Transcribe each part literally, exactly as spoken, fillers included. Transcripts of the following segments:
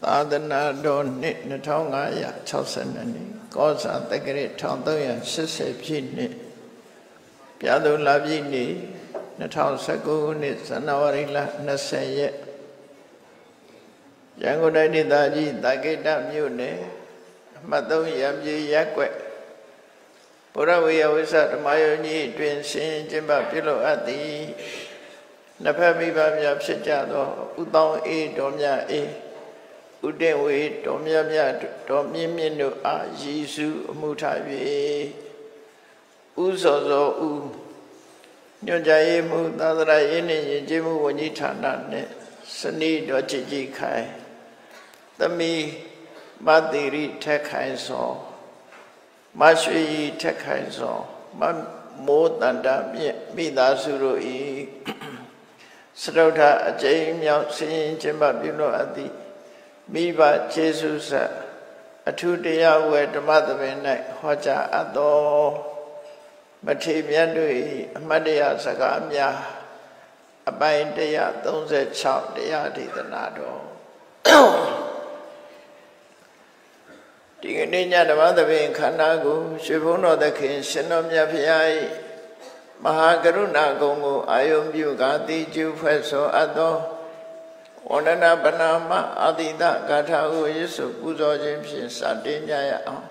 သာသနာတော်နှစ်နှစ်ထောင်ငါးရာခြောက်ဆယ်နှစ်နှစ်ကောဇာတက္ကရာတစ်ထောင်သုံးရာရှစ်ဆယ်ပြည့်နှစ်ပြာသူလပြည့်နေ့နှစ်ထောင်ဆယ်ကိုခုနှစ်ဇန်နဝါရီလနှစ်ဆယ်ရက်ရန်ကုန်တိုင်းဒေသကြီးတာကိတမြို့နယ်အမှတ်သုံးရံပြည်ရပ်ကွက်ဘုရားဝေယဝိသဓမ္မယုံကြီးတွင်ရှင်ကျင်းပပြုလုပ်အပ်သည်နှစ်ဖက်မိဘများဖြစ်ကြသောဥတောင်းအေးတော်မြတ်အေးဥတ္တဝေတော်မြတ်မြတ်တော်မြင့်မြင့်တို့အားရည်စူးအမှုထား၍ဥစောစောဥညွှန်ကြားရေးမှုသာသနာရေးနှင့်ယဉ်ကျေးမှုဝန်ကြီးဌာနနှင့်စနီးတော်ကြည်ကြည်ခိုင်သမီးမသီရိထက်ခိုင်စောမရွှေရီထက်ခိုင်စောမမိုးတန္တမြင့်မိသားစုတို့၏စတုထအကျဉ်းမြောက်ဆင်းရင်ကျင်းပပြုလုပ်အပ်သည်မိဘကျေးဇူးဆက်အထုတရားဝယ်ဓမ္မသဘင်၌ဟောကြားအပ်သောမထေမြတ်တို့၏အမတ်တရားစကားများအပိုင်းတစ်ရာသုံးဆယ်ခြောက်တရားဒေသနာတော်ဒီကနေ့ညဓမ္မသဘင်ခန္ဓာကိုရွှေဘုန်းတော်သခင်ရှင်တော်မြတ်ဖရာ၏မဟာကရုဏာဂုဏ်ကိုအာယုံပြုကာတိကျူဖွဲ့ဆိုအပ်သောဝန္ဒနာပနာမအာတိတဂါထာကိုယေရှုပူဇော်ခြင်းဖြင့်စတင်ကြရအောင်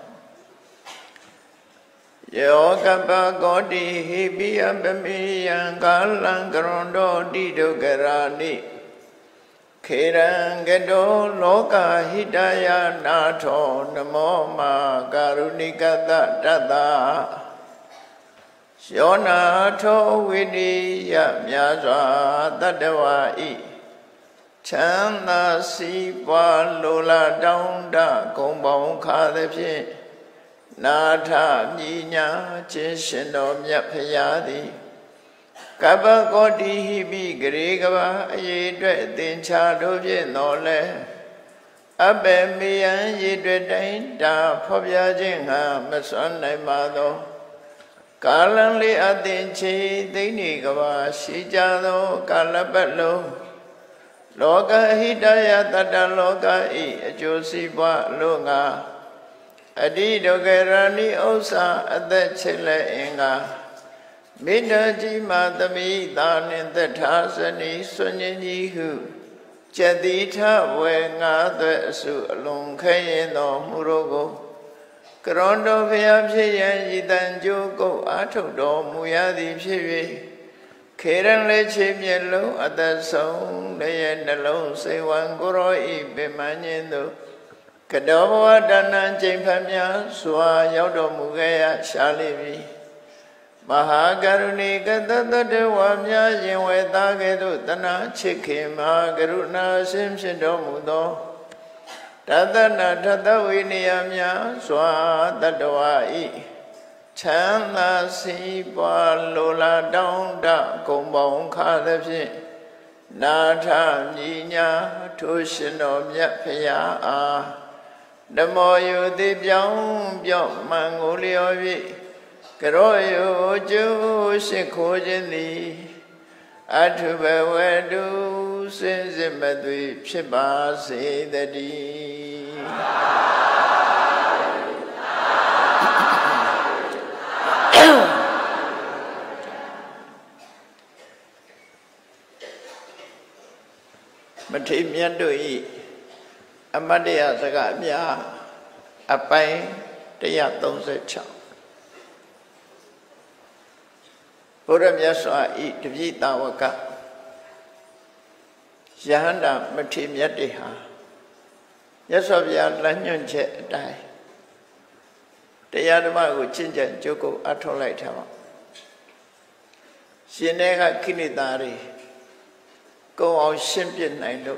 ယောကပကောတိဟိပိယပမေယံကာလံကရွန်တောတိဒုက္ခရာနိခေရံကတောလောကဟိတယနာထောနမောမာကာရုဏိကတတတ္တယောနာထောဝိနိယမြာစွာတတ္တဝါဤချမ်းသာစီးပွားလိုလားတောင်းတဂုံပေါင်းခါသည်ဖြင့်နာထမြညာခြင်းရှင်တော်မြတ်ဖရာသည်ကပ္ပကောတိဟိပိဂရေကဘာအရေးအတွက်အသင်္ချာတို့ဖြင့်တော်လဲအပေမေယံရေအတွက်တိုင်းတာဖော်ပြခြင်းငါမစွမ်းနိုင်ပါသောကာလံလေးအသင်ချေသိနေကဘာရှိကြသောကာလပတ်လုံးလောကဟိတယတတ္တလောကဤအကျိုးစီးပွားလို့ငါအတိဒုက္ခရဏိဥစ္စာအသက်ချစ်လက်အင်္ဂါမိတ္တကြီးမာသမိသာနှင့်သက်ထာဇနီဆွညင်ကြီးဟုကျက်တိထဝေငါးသွဲအစုအလုံးခဲရင်တော်မူတော်ကိုကရွန်တော်ဖျားဖြစ်ရန်ဤတန်ကြိုးကုတ်အားထုတ်တော်မူရသည်ဖြစ်၍ခေရန်လေးချေမျက်လုံးအသက်ဆုံးလည်းရဲ့နှလုံးစိတ်ဝံကိုရောဤပင်မညင်းသို့ကတောဘဝတဏ္ဏကျိန်ဖတ်များစွာရောက်တော်မူခဲ့ရရှာလိပြီမဟာကရုဏီကတတ္တဝါများရင်ဝေသားကဲ့သို့တဏှာချစ်ခင်မဟာကရုဏာရှင်ဖြစ်တော်မူသောတသနာထသဝိနည်းများစွာတတ္တဝါဤချမ်းသာစီးပွားလိုလားတောင်းတဂုံပေါင်းခါသည်ဖြင့်နာထမြညာထိုရှင်တော်မြတ်ဖရာအားဓမ္မောယုတိပြောင်းပြောင်းမှန်ကိုလျော်၍ကရောယုကျိုးရှိခိုးခြင်းသည်အထုဘဝတုစင်စစ်မသွေဖြစ်ပါစေတည်းမထေမြတ်တို့ဤအမတ်တရားစကားများအပိုင်းတစ်ရာသုံးဆယ်ခြောက်ဘုရားမြတ်စွာဤတပည့်တာဝကယဟန္တာမထေမြတ်တေဟာမြတ်စွာဘုရားလမ်းညွှန်ချက်အတိုင်းတရားဓမ္မကိုကျင့်ကြံကြိုးကုပ်အထောက်လိုက်ထားပါရှင်တွေကခိနိတာတွေကုံအောင်ရှင်းပြနိုင်လို့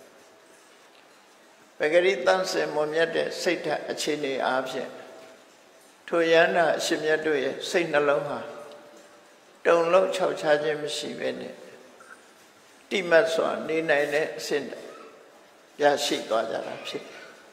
ပဂရိတန်စင်မွန်မြတ်တဲ့စိတ်ဓာတ်အခြေအနေအားဖြင့်ထိုယန္တာအရှင်မြတ်တို့ရဲ့စိတ်နှလုံးဟာတုံလုံးခြောက်ခြားခြင်းမရှိပဲနဲ့တိမတ်စွာနေနိုင်တဲ့အဆင့်ရရှိသွားကြတာဖြစ်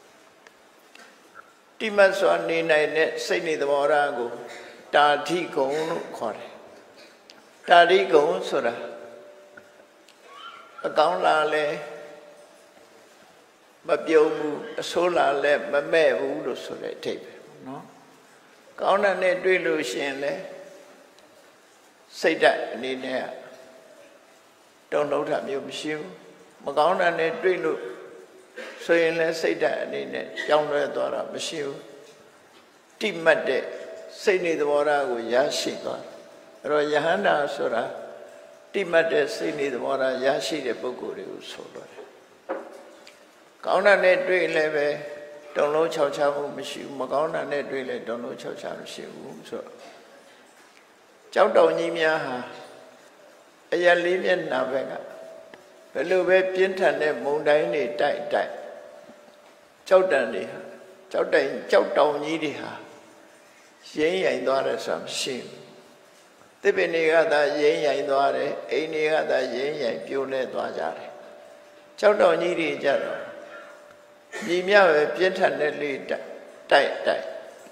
တိမတ်စွာနေနိုင်တဲ့စိတ်နေသဘောထားကိုတာဓိဂုံလို့ခေါ်တယ်တာဓိဂုံဆိုတာ အကောင်းလာလဲမပြုံးဘူးအဆိုးလာလည်းမမဲ့ဘူးလို့ဆိုတဲ့အဓိပ္ပာယ်နော်ကောင်းတာနဲ့တွေ့လို့ရှိရင်လည်းစိတ်ဓာတ်အနေနဲ့တုံ့လောက်တာမျိုးမရှိဘူးမကောင်းတာနဲ့တွေ့လို့ဆိုရင်လည်းစိတ်ဓာတ်အနေနဲ့ကြောင်းလွဲသွားတာမရှိဘူးတိမှတ်တဲ့စိတ်နေသဘောထားကိုရရှိသွားတယ်အဲ့တော့ယဟန္တာဆိုတာတိမှတ်တဲ့စိတ်နေသဘောထားရရှိတဲ့ပုဂ္ဂိုလ်တွေကိုဆိုလိုတယ်ကောင်းတာနဲ့တွေ့လည်းပဲတုံလုံးခြောက်ခြားမှုမရှိဘူးမကောင်းတာနဲ့တွေ့လည်းတုံလုံးခြောက်ခြားမရှိဘူးဆိုတော့ကြောက်တောင်ကြီးများဟာအရာလေးမျက်နှာဘက်ကဘယ်လိုပဲပြင်းထန်တဲ့မုန်တိုင်းတွေတိုက်တိုက်ကြောက်တန်တွေဟာကြောက်တိုင်ကြောက်တောင်ကြီးတွေဟာရင်းရိုင်သွားတယ်ဆိုတာမရှိဘူးသစ်ပင်တွေကသာရင်းရိုင်သွားတယ်အိမ်တွေကသာရင်းရိုင်ပြိုလဲသွားကြတယ်ကြောက်တောင်ကြီးတွေကြတော့ညီမြပဲပြင်းထန်တဲ့လေးတိုက်တိုက်တိုက်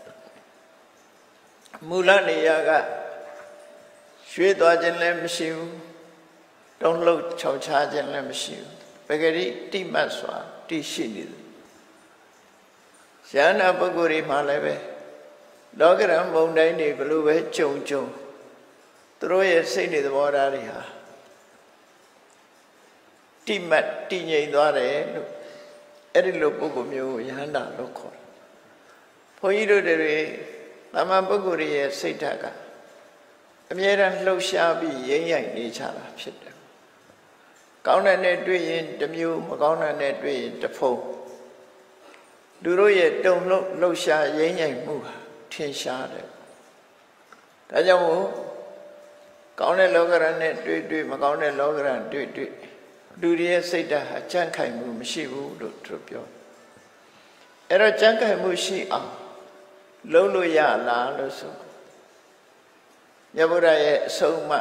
မူလနေရာကရွှေ့သွားခြင်းလည်းမရှိဘူးတုံးလှုပ်ခြောက်ခြားခြင်းလည်းမရှိဘူးပဂရိတိမတ်စွာတည်ရှိနေတယ်ယန္နာပုဂ္ဂိုလ်တွေမှလည်းပဲလောကရန်ဘုံတိုင်းတွေဘလို့ပဲကြုံကြုံသူတို့ရဲ့စိတ်နေသဘောထားတွေဟာတိမတ်တည်ငြိမ်သွားတယ်လို့အဲ့ဒီလိုပုဂ္ဂိုလ်မျိုးယန္နာလို့ခေါ်တယ်ဘုန်းကြီးတို့တွေသမ္မာပုဂ္ဂိုလ်ရဲ့စိတ်ဓာတ်ကအမြဲတမ်းလှုပ်ရှားပြီးရင်းရိုင်နေကြတာဖြစ်တယ်ကောင်းတဲ့နဲ့တွေ့ရင်တစ်မျိုးမကောင်းတဲ့နဲ့တွေ့ရင်တစ်ဖုံလူတို့ရဲ့တုံ့လှုပ်လှုပ်ရှားရင်းရိုင်မှုဟာထင်ရှားတယ်ဒါကြောင့်မို့ကောင်းတဲ့လောကရန်နဲ့တွေ့တွေ့မကောင်းတဲ့လောကရန်တွေ့တွေ့လူတွေရဲ့စိတ်ဓာတ်ဟာကြမ်းခိုင်မှုမရှိဘူးလို့သူပြောအဲ့တော့ကြမ်းခိုင်မှုရှိအောင်လုံးလို့ရလားလို့ဆိုမြတ်ဗုဒ္ဓရဲ့အဆုံးအမ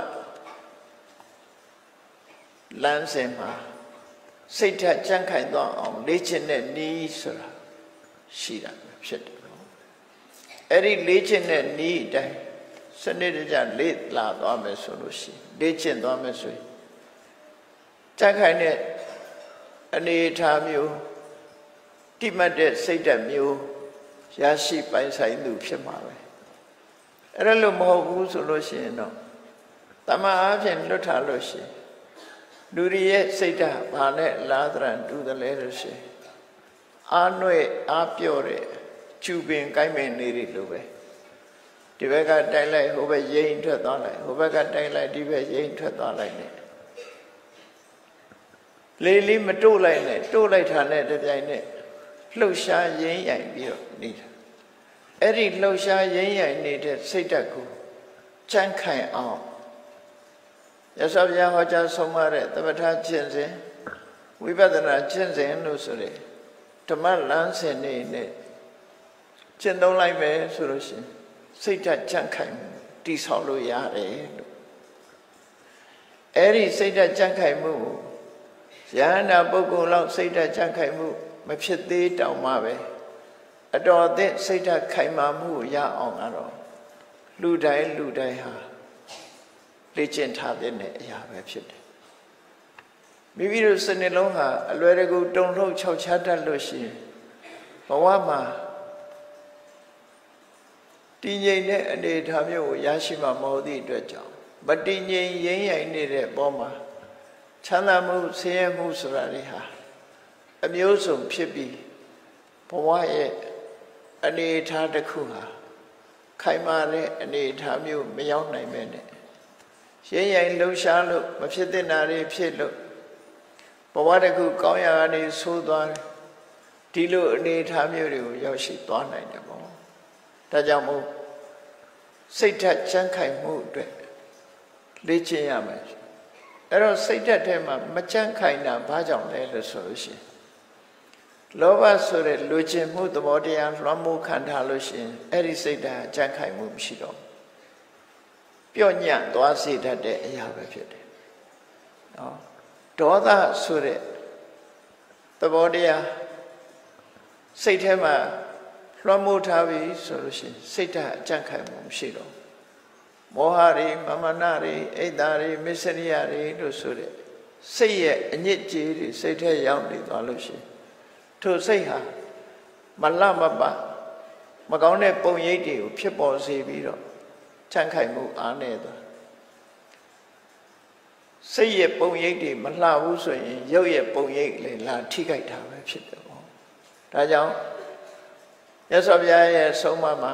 လမ်းစဉ်မှာစိတ်ဓာတ်ကြမ်းခိုင်သွားအောင်လေ့ကျင့်တဲ့နည်းဆိုတာရှိတာဖြစ်တယ်နော်အဲ့ဒီလေ့ကျင့်တဲ့နည်းအတိုင်းစနစ်တကျလေ့လာသွားမယ်ဆိုလို့ရှိရင်လေ့ကျင့်သွားမယ်ဆိုရင်ကြမ်းခိုင်တဲ့အနေအထားမျိုးတိမှတ်တဲ့စိတ်ဓာတ်မျိုးရရှိပိုင်ဆိုင်သူဖြစ်မှာပဲအဲ့ဒါလို့မဟုတ်ဘူးဆိုလို့ရှိရင်တော့တမန်အားဖြင့်လွတ်ထားလို့ရှိရင်လူတွေရဲ့စိတ်ဓာတ်ဘာနဲ့လာသရံတူတယ်လဲလို့ရှိရင်အာနှွဲ့အားပြော့တဲ့ကျူပင်ကိုင်းပင်နေတွေလိုပဲဒီဘက်ကတိုက်လိုက်ဟိုဘက်ရိမ့်ထွက်သွားလိုက်ဟိုဘက်ကတိုက်လိုက်ဒီဘက်ရိမ့်ထွက်သွားလိုက်နဲ့လေးလေးမတို့လိုက်နဲ့တို့လိုက်တာနဲ့တပြိုင်နက်လှုပ်ရှားရင်းရိုင်ပြီးတော့နေတာအဲ့ဒီလှုပ်ရှားရင်းရိုင်နေတဲ့စိတ်ဓာတ်ကိုကြမ်းခိုင်အောင်ရသော်ဘုရားဟောကြားဆုံးမတဲ့သမထကျင့်စဉ်ဝိပဿနာကျင့်စဉ်လို့ဆိုတဲ့ဓမ္မလမ်းစဉ်နေနဲ့ကျင့်သုံးလိုက်မယ်ဆိုလို့ရှိရင်စိတ်ဓာတ်ကြမ်းခိုင်တည်ဆောက်လို့ရတယ်လို့အဲ့ဒီစိတ်ဓာတ်ကြမ်းခိုင်မှုယန္တာပုဂ္ဂိုလ်လောက်စိတ်ဓာတ်ကြမ်းခိုင်မှုမဖြစ်သေးတောင်မှပဲအတော်အသင့်စိတ်ဓာတ်ခိုင်မာမှုရအောင်ကတော့လူတိုင်းလူတိုင်းဟာလေ့ကျင့်ထားတဲ့အရာပဲဖြစ်တယ်မိမိတို့စနစ်လုံးဟာအလွယ်တကူတုံလှုပ်ခြောက်ခြားတတ်လို့ရှိရင်ဘဝမှာတည်ငြိမ်တဲ့အနေအထားမျိုးကိုရရှိမှာမဟုတ်သည့်အတွက်ကြောင့်မတည်ငြိမ်ရင်းရိုင်နေတဲ့ဘောမှာချမ်းသာမှုဆင်းရဲမှုဆိုတာတွေဟာအမျိုးစုံဖြစ်ပြီးဘဝရဲ့အနေအထားတစ်ခုဟာခိုင်မာတဲ့အနေအထားမျိုးမရောက်နိုင်ပဲနဲ့ရင်းရိုင်လှုပ်ရှားလို့မဖြစ်တဲ့နာတွေဖြစ်လို့ဘဝတစ်ခုကောင်းရာကနေဆိုးသွားတယ်ဒီလိုအနေအထားမျိုးတွေကိုရောက်ရှိသွားနိုင်တယ်ပေါ့ဒါကြောင့်မို့စိတ်ဓာတ်ကြမ်းခိုင်မှုအတွက်လေ့ကျင့်ရမယ်အဲ့တော့စိတ်ဓာတ်ထဲမှာမကြမ်းခိုင်တာဘာကြောင့်လဲလို့ဆိုလို့ရှိရင်လောဘဆိုတဲ့လူကျင်မှုသဘောတရားလွှမ်းမိုးခံထားလို့ရှိရင်အဲ့ဒီစိတ်ဓာတ်ကြမ်းခိုင်မှုမရှိတော့ပြော့ညံ့သွားစေတတ်တဲ့အရာပဲဖြစ်တယ်နော်ဒေါသဆိုတဲ့သဘောတရားစိတ်ထဲမှာလွှမ်းမိုးထားပြီဆိုလို့ရှိရင်စိတ်ဓာတ်ကြမ်းခိုင်မှုမရှိတော့မောဟတွေမမနာတွေအိတ်တာတွေမစ္စရိယတွေလို့ဆိုတဲ့စိတ်ရဲ့အညစ်အကြေးတွေစိတ်ထဲရောက်နေသွားလို့ရှိရင်ထိုစိတ်ဟာမလမပမကောင်းတဲ့ပုံရိပ်တွေကိုဖြစ်ပေါ်စေပြီးတော့ချမ်းခိုင်မှုအားနည်းသွားစိတ်ရဲ့ပုံရိပ်တွေမလှဘူးဆိုရင်ရုပ်ရဲ့ပုံရိပ်လည်းလာထိခိုက်တာပဲဖြစ်တယ်ပေါ့ဒါကြောင့်မြတ်စွာဘုရားရဲ့ဆုံးမမှာ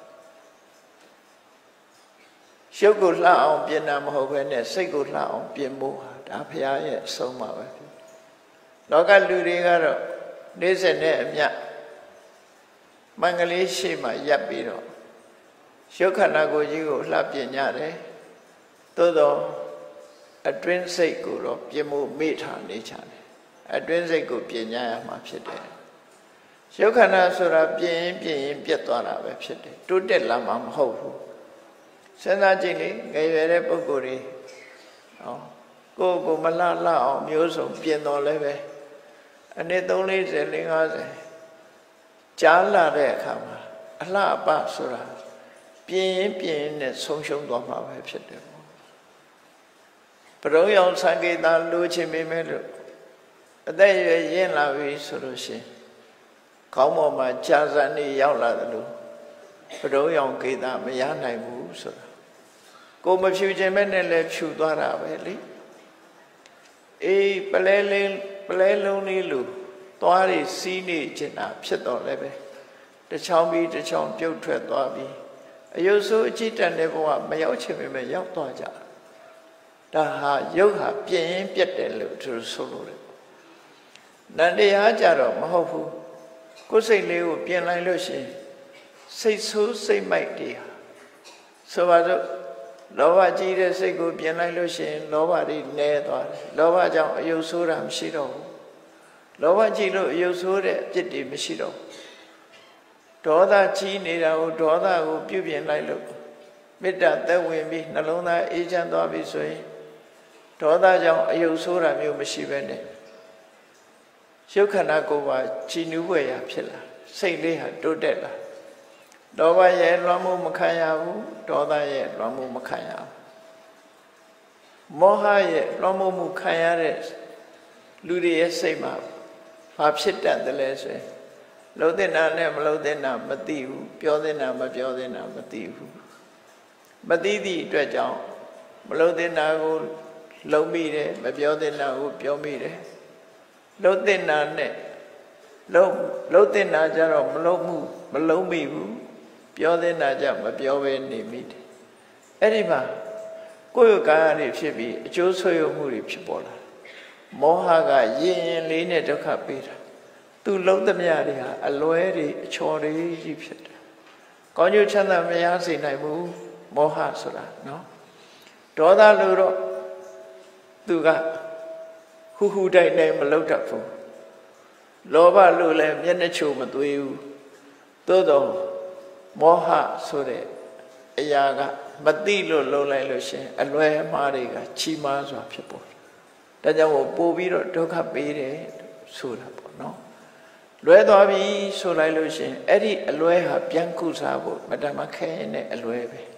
ရုပ်ကိုလှအောင်ပြင်တာမဟုတ်ဘဲနဲ့စိတ်ကိုလှအောင်ပြင်ဖို့ဟာဒါဘုရားရဲ့အဆုံးအမပဲလောကလူတွေကတော့နေ့စဉ်နဲ့အမျှမင်္ဂလေးရှိမှရပ်ပြီးတော့ရုပ်ခန္ဓာကိုယ်ကြီးကိုလှပြင်ကြတယ်သို့တော့အတွင်းစိတ်ကိုတော့ပြင်ဖို့မေ့ထားနေကြတယ်အတွင်းစိတ်ကိုပြင်ကြရမှာဖြစ်တယ်ရုပ်ခန္ဓာဆိုတာပြင်ရင်ပြင်ရင်ပြတ်သွားတာပဲဖြစ်တယ်တိုးတက်လာမှာမဟုတ်ဘူးစဉ်းစားကြည့်လေငယ်ရွယ်တဲ့ပုဂ္ဂိုလ်တွေဟောကိုယ်ကိုမလှလှအောင်မျိုးစုံပြင်တော်လဲပဲအနည်းသုံးလေးဆယ်လေးငါးဆယ်ကြားလာတဲ့အခါမှာအလှအပဆိုတာပြင်ရင်ပြင်ရင်နဲ့ဆုံးရှုံးသွားမှာပဲဖြစ်တယ်ပရုံးရောင်သံကေတလိုချင်ပေမဲ့လို့အသက်ရွယ်ရင့်လာပြီဆိုလို့ရှိရင်ခေါင်းပေါ်မှာကြာစံနေရောက်လာတယ်လို့ပရုံးရောင်ကေတမရနိုင်ဘူးဆိုတာကိုမဖြူခြင်းမဲ့နဲ့လည်းဖြူသွားတာပဲလေအေးပလဲလေးပလဲလုံးလေးလို့သွားရစီးနေချင်တာဖြစ်တော့လည်းပဲတချောင်းပြီးတချောင်းပြုတ်ထွက်သွားပြီးအယုဆိုးအကြည့်တန်တဲ့ဘဝမရောက်ချင်ပေမဲ့ရောက်သွားကြဒါဟာရုပ်ဟာပြင်းရင်ပြတ်တယ်လို့သူဆိုလို့တယ်နန္တရားကြတော့မဟုတ်ဘူးကိုယ်စိတ်လေးကိုပြင်လိုက်လို့ရှိရင်စိတ်ဆိုးစိတ်မိုက်တွေဟာဆိုပါစို့လောဘကြီးတဲ့စိတ်ကိုပြင်လိုက်လို့ရှိရင်လောဘတွေနည်းသွားတယ်လောဘကြောင့်အယုဆိုးတာမရှိတော့ဘူးလောဘကြီးလို့အယုဆိုးတဲ့အဖြစ်တွေမရှိတော့ဘူးဒေါသကြီးနေတာကိုဒေါသကိုပြုပြင်လိုက်လို့မေတ္တာသက်ဝင်ပြီးနှလုံးသားအေးချမ်းသွားပြီဆိုရင်ဒေါသကြောင့်အယုဆိုးတာမျိုးမရှိပဲနဲ့ရုပ်ခန္ဓာကိုယ်ပါကြည်နူးွယ်ရာဖြစ်လာစိတ်လေးဟာတိုးတက်လာလောဘရဲ့လွှမ်းမိုးမခံရဘူးဒေါသရဲ့လွှမ်းမိုးမခံရဘူးမောဟရဲ့လွှမ်းမိုးမှုခံရတဲ့လူတွေရဲ့စိတ်မှာဘာဖြစ်တတ်တယ်လဲဆိုရင်လုံးတဲ့နာနဲ့မလုံးတဲ့နာမသိဘူးပြောတဲ့နာမပြောတဲ့နာမသိဘူးမသိသည့်အတွက်ကြောင့်မလုံးတဲ့နာကိုလုံးမိတယ်မပြောတဲ့နာကိုပြောမိတယ်လုံးတဲ့နာနဲ့လုံးလုံးတဲ့နာကြတော့မလုံးမှုမလုံးမိဘူးပြောတဲ့နာကြမပြောဘဲနေမိတယ်အဲ့ဒီမှာကိုယ်ရကာယတွေဖြစ်ပြီးအကျိုးဆွေးရမှုတွေဖြစ်ပေါ်လာမောဟကရင်ရင်လေးနဲ့ဒုက္ခပေးတာသူလုံးသမျှတွေဟာအလွဲတွေအချော်တွေကြီးဖြစ်တယ်ကောင်းကျိုးချမ်းသာမရစေနိုင်ဘူးမောဟဆိုတာနော်ဒေါသလို့တော့သူကဟူဟူတိုက်တိုက်မလုပ်တတ်ဘူးလောဘလို့လည်းမျက်နှာချိုမသွေးဘူးသို့တော့မောဟဆိုတဲ့အရာကမသိလို့လုံးလိုက်လို့ရှင်အလွဲအမှားတွေကချီးမားစွာဖြစ်ပေါ်တယ်ဒါကြောင့်ပို့ပြီးတော့ဒုက္ခပေးတယ်ဆိုတာပေါ့နော်လွဲသွားပြီဆိုလိုက်လို့ရှင်အဲ့ဒီအလွဲဟာပြန်ကုစားဖို့မတမခဲရင်နဲ့အလွဲပဲ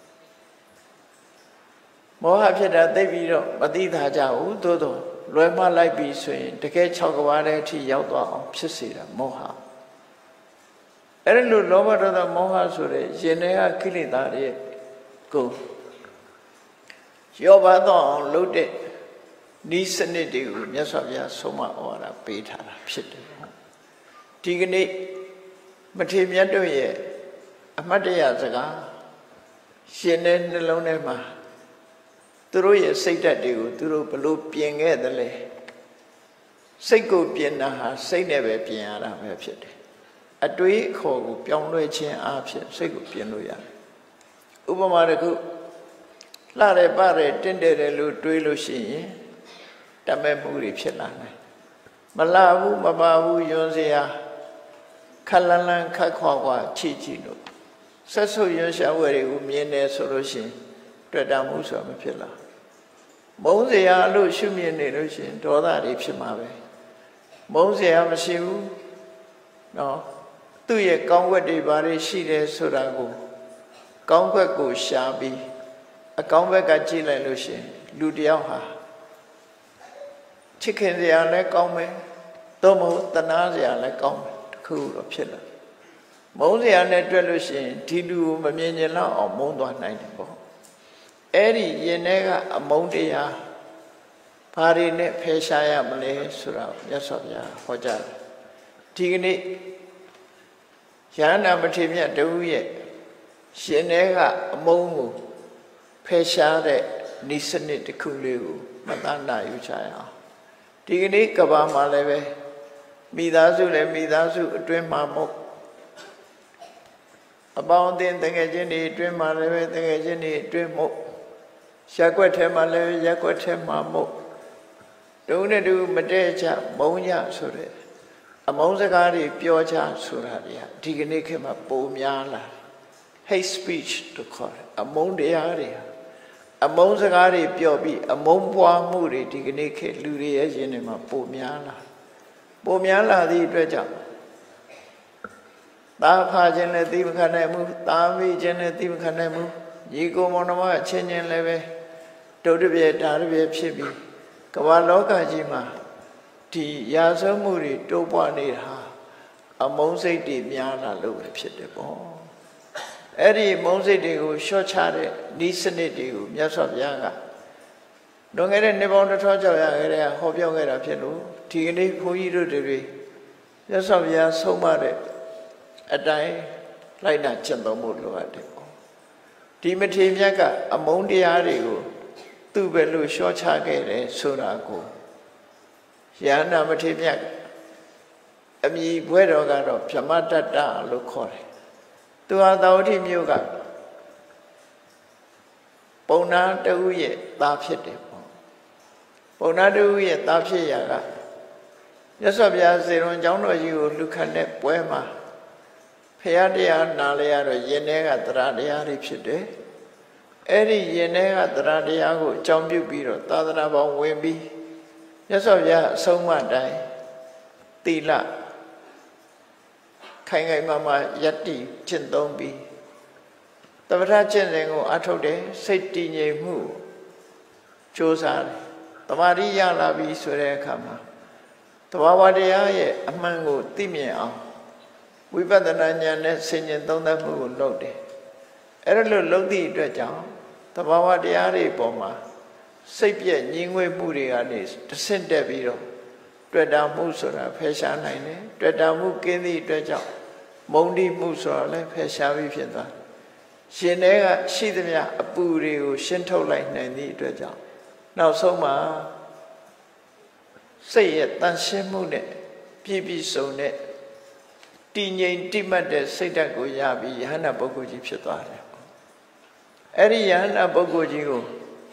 မောဟဖြစ်တာသိပြီးတော့မသိတာကြဘူးသို့တော့လွဲမှားလိုက်ပြီဆိုရင်တကယ်၆ကဘာတဲ့အထိရောက်သွားအောင်ဖြစ်စေတာမောဟအဲ့လိုလောဘဒေါသမောဟဆိုတဲ့ရင်ထဲကကိလေသာတွေကိုရောပါတော့အောင်လုပ်တဲ့ဤစနစ်တွေကိုမြတ်စွာဘုရားဆုံးမဩဝါဒပေးထားတာဖြစ်တယ်ဒီကနေ့မထေမြတ်တို့ရဲ့အမတ်တရားစကားရှင်တဲ့နှလုံးထဲမှာသူတို့ရဲ့စိတ်ဓာတ်တွေကိုသူတို့ဘလို့ပြင်ခဲ့တယ်လဲစိတ်ကိုပြင်တာဟာစိတ်နဲ့ပဲပြင်ရတာပဲဖြစ်တယ်အတွေးအခေါ်ကိုပြောင်းလဲခြင်းအဖြစ်စိတ်ကိုပြင်လို့ရတယ်ဥပမာတစ်ခုလှတယ်ပတယ်တင့်တယ်တယ်လို့တွေးလို့ရှိရင်တမဲ့မှုတွေဖြစ်လာနိုင်မလှဘူးမပါဘူးယွန်းစရာခက်လန်းလန်းခက်ခွာခွာချီချီလို့ဆက်ဆုပ်ရွံ့ရှာဝဲတွေကိုမြင်တယ်ဆိုလို့ရှိရင်တွေ့တာမှုဆိုတာမဖြစ်လာမုန်းစရာလို့ရှုမြင်နေလို့ရှိရင်ဒေါသတွေဖြစ်မှာပဲမုန်းစရာမရှိဘူးနော်သူ့ရဲ့ကောင်းွက်တွေဘာတွေရှိတယ်ဆိုတာကိုကောင်းွက်ကိုရှာပြီးအကောင်းဘက်ကကြည့်လိုက်လို့ရှိရင်လူတယောက်ဟာချစ်ခင်စရာလည်းကောင်းမယ်သို့မဟုတ်တနာစရာလည်းကောင်းတယ်တစ်ခုတော့ဖြစ်လာမုန်းစရာနဲ့တွေ့လို့ရှိရင်ဒီလူကိုမမြင်ကျင်တော့အောင်မုန်းသွားနိုင်တယ်ပေါ့အဲ့ဒီရင်ထဲကအမုန်းတရားဘာတွေနဲ့ဖယ်ရှားရမလဲဆိုတာမြတ်စွာဘုရားဟောကြားတယ်ဒီကနေ့ယန္တာမထေရမြတ်တူရဲ့ရှင်ထဲကအမုန်းကိုဖယ်ရှားတဲ့ဤစနစ်တစ်ခုလေးကိုမသနာယူချရအောင်ဒီကနေ့ကဘာမှာလည်းပဲမိသားစုလည်းမိသားစုအတွင်းမှာမဟုတ်အပေါင်းအသင်းတကယ်ချင်းတွေအတွင်းမှာလည်းပဲတကယ်ချင်းတွေအတွင်းမဟုတ်ရက်ွက်ထဲမှာလည်းရက်ွက်ထဲမှာမဟုတ်တုံးနဲ့တူမတည့်ချမုံညဆိုတဲ့အမုန်းစကားတွေပြောချဆိုတာတွေကဒီကနေ့ခေတ်မှာပိုများလာ hate speech တို့ခေါ်တယ်အမုန်းတရားတွေအမုန်းစကားတွေပြောပြီးအမုန်းပွားမှုတွေဒီကနေ့ခေတ်လူတွေရဲ့ရင်ထဲမှာပိုများလာပိုများလာသည့်အတွက်ကြောင့်သားဖာခြင်းနဲ့သိမခံနိုင်မှုသားမိခြင်းနဲ့သိမခံနိုင်မှုညီကိုမောင်နှမအချင်းချင်းလည်းပဲတုတ်တပြဲဓာတပြဲဖြစ်ပြီးကမ္ဘာလောကကြီးမှာဒီရာဇဝမှုတွေတိုးပွားနေတာအမုန်းစိတ်တွေများလာလို့ပဲဖြစ်တယ်ပေါ့အဲ့ဒီမုန်းစိတ်တွေကိုလျှော့ချတဲ့ဤစနစ်တွေကိုမြတ်စွာဘုရားကလွန်ခဲ့တဲ့နှစ်ပေါင်းတစ်ထောင်ကျော်ရခဲ့တဲ့ဟောပြောခဲ့တာဖြစ်လို့ဒီကနေ့ဘုန်းကြီးတို့တွေမြတ်စွာဘုရားဆုံးမတဲ့အတိုင်းလိုက်နာကျင့်သုံးဖို့လိုအပ်တယ်ပေါ့ဒီမထေရမြတ်ကအမုန်းတရားတွေကိုသူ့ပဲလို့လျှော့ချခဲ့တယ်ဆိုတာကိုယန္တာမထေရမြတ်အမည်ဘွဲတော်ကတော့ဗြဟ္မတတ္တလို့ခေါ်တယ်သူဟာသာဝတိမြို့ကပုံနာတူရဲ့သားဖြစ်တယ်ပေါ့ပုံနာတူရဲ့သားဖြစ်ရာကမြတ်စွာဘုရားစေရွန်ကျောင်းတော်ကြီးကိုလူခတ်တဲ့ပွဲမှာဖရာတရားနာလဲရတော့ယင်ထဲကတရားတရားတွေဖြစ်တယ်အဲ့ဒီယင်ထဲကတရားတရားကိုအကြောင်းပြုပြီးတော့သာသနာပေါင်းဝင်ပြီးမြတ်စွာဘုရားအဆုံးအမတိုင်းသီလခိုင်ခိုင်မာမာယတ္တိကျင့်သုံးပြီးတပ္ပထကျင့်စဉ်ကိုအထုတ်တယ်စိတ်တည်ငြိမ်မှုကြိုးစားတယ်တမာတိရလာပြီဆိုတဲ့အခါမှာတဘာဝတရားရဲ့အမှန်ကိုသိမြင်အောင်ဝိပဿနာဉာဏ်နဲ့ဆင်ခြင်သုံးသပ်မှုကိုလုပ်တယ်အဲ့ဒါလို့လုပ်သည့်အတွက်ကြောင့်တဘာဝတရားတွေပေါ်မှာစိတ်ပြည့်ညှင်းငွေ့မှုတွေကနေတဆင့်တက်ပြီးတော့တွေ့တာမှုဆိုတာဖယ်ရှားနိုင်တယ်တွေ့တာမှုကင်းသည့်အတွက်ကြောင့်မုန်းတိမှုဆိုတာလည်းဖယ်ရှားပြီးဖြစ်သွားရှင်တွေကရှိသမျှအပူတွေကိုရှင်းထုတ်လိုက်နိုင်သည့်အတွက်ကြောင့်နောက်ဆုံးမှာစိတ်ရဲ့တန်ရှင်းမှုနဲ့ပြည့်ပြည့်စုံတဲ့တည်ငြိမ်တိမှတ်တဲ့စိတ်ဓာတ်ကိုရပြီးယဟန္တာပုဂ္ဂိုလ်ကြီးဖြစ်သွားတယ်အဲ့ဒီယဟန္တာပုဂ္ဂိုလ်ကြီးကို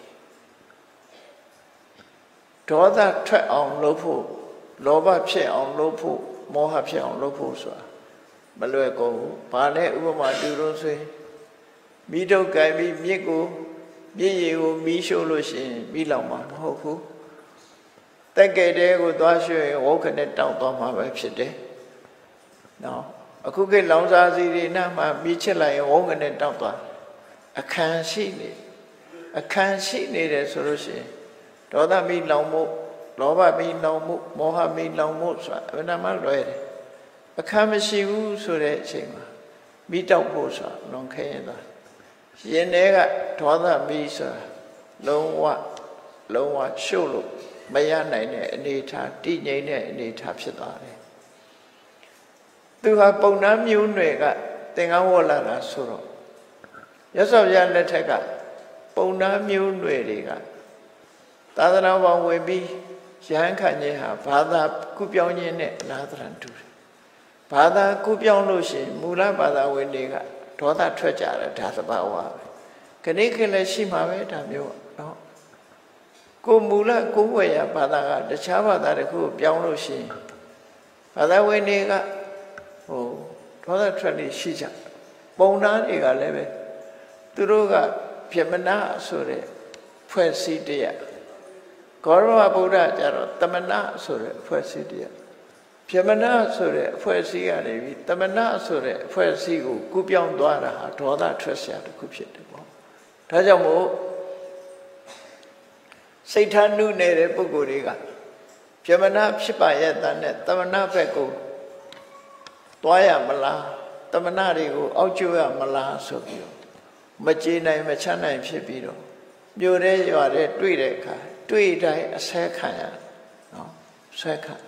ဒေါသထွက်အောင်လုပ်ဖို့လောဘဖြစ်အောင်လုပ်ဖို့မောဟဖြစ်အောင်လုပ်ဖို့ဆိုတာမလွယ်ကုန်ဘူး။ဘာနဲ့ဥပမာတူလို့ဆိုရင်မိထုတ်ကြိုင်ပြီးမြစ်ကိုမြစ်ရည်ကိုမီးရှို့လို့ရှိရင်မီးလောင်မှာမဟုတ်ဘူး။တက်ကဲတဲကိုသွားရွှေ့ဝုတ်ခနဲ့တောက်သွားမှာပဲဖြစ်တယ်။နော်အခုခေတ်လောင်စာစီတွေနားမှာမီးချစ်လိုက်ရင်ဝုတ်ခနဲ့တောက်သွားအခန်းရှိနေအခန်းရှိနေတယ်ဆိုလို့ရှိရင်ဒေါသမီးလောင်မှုလောဘမီးလောင်မှုမောဟမီးလောင်မှုဆိုတာအမှန်တမ်းလွယ်တယ်အခန်းမရှိဘူးဆိုတဲ့အချိန်မှာမိတောက်ဖို့ဆိုတာလွန်ခဲရင်သွားရင်ထဲကဒေါသမီးဆိုတာလုံးဝလုံးဝရှို့လို့မရနိုင်တဲ့အနေအထားတည်ငြိမ်တဲ့အနေအထားဖြစ်သွားတယ်သူဟာပုံနာမျိုးနွယ်ကသင်္ကန်းဝတ်လာတာဆိုတော့ရသော်ရလက်ထက်ကပုံနာမျိုးနွယ်တွေကသာသနာ့ဘောင်ဝင်ပြီးရဟန်းခံခြင်းဟာဘာသာကုပြောင်းခြင်းနဲ့အလားတန်တူတယ်ဘာသာကုပြောင်းလို့ရှိရင်မူလဘာသာဝင်တွေကဒေါသထွက်ကြတယ်ဒါသဘာဝပဲခဏခဏလည်းရှိမှာပဲဒါမျိုးနော်ကိုမူလကိုဝယ်ရဘာသာကတခြားဘာသာတစ်ခုကိုပြောင်းလို့ရှိရင်ဘာသာဝင်တွေကဟိုဒေါသထွက်နေရှိကြပုံနာတွေကလည်းပဲသူတို့ကပြမနာဆိုတဲ့ဖွဲ့စည်းတရားဂေါရဝဗုဒ္ဓကျတော့တမနာဆိုတဲ့အဖွဲ့အစည်းတရားပြမနာဆိုတဲ့အဖွဲ့အစည်းကနေပြီးတမနာဆိုတဲ့အဖွဲ့အစည်းကိုကူးပြောင်းသွားတာဟာဒေါသထွက်เสียတစ်ခုဖြစ်တယ်ပေါ့ဒါကြောင့်မို့စိတ်ထားနုနေတဲ့ပုဂ္ဂိုလ်တွေကပြမနာဖြစ်ပါရဲ့တန်နဲ့တမနာဘက်ကိုတွားရမလားတမနာတွေကိုအောက်ကျရမလားဆိုပြီးတော့မကြေနိုင်မချမ်းနိုင်ဖြစ်ပြီးတော့မြို့ရဲရွာရဲတွေ့တဲ့အခါတွေ့တိုင်းအဆဲခံရနော်ဆဲခံ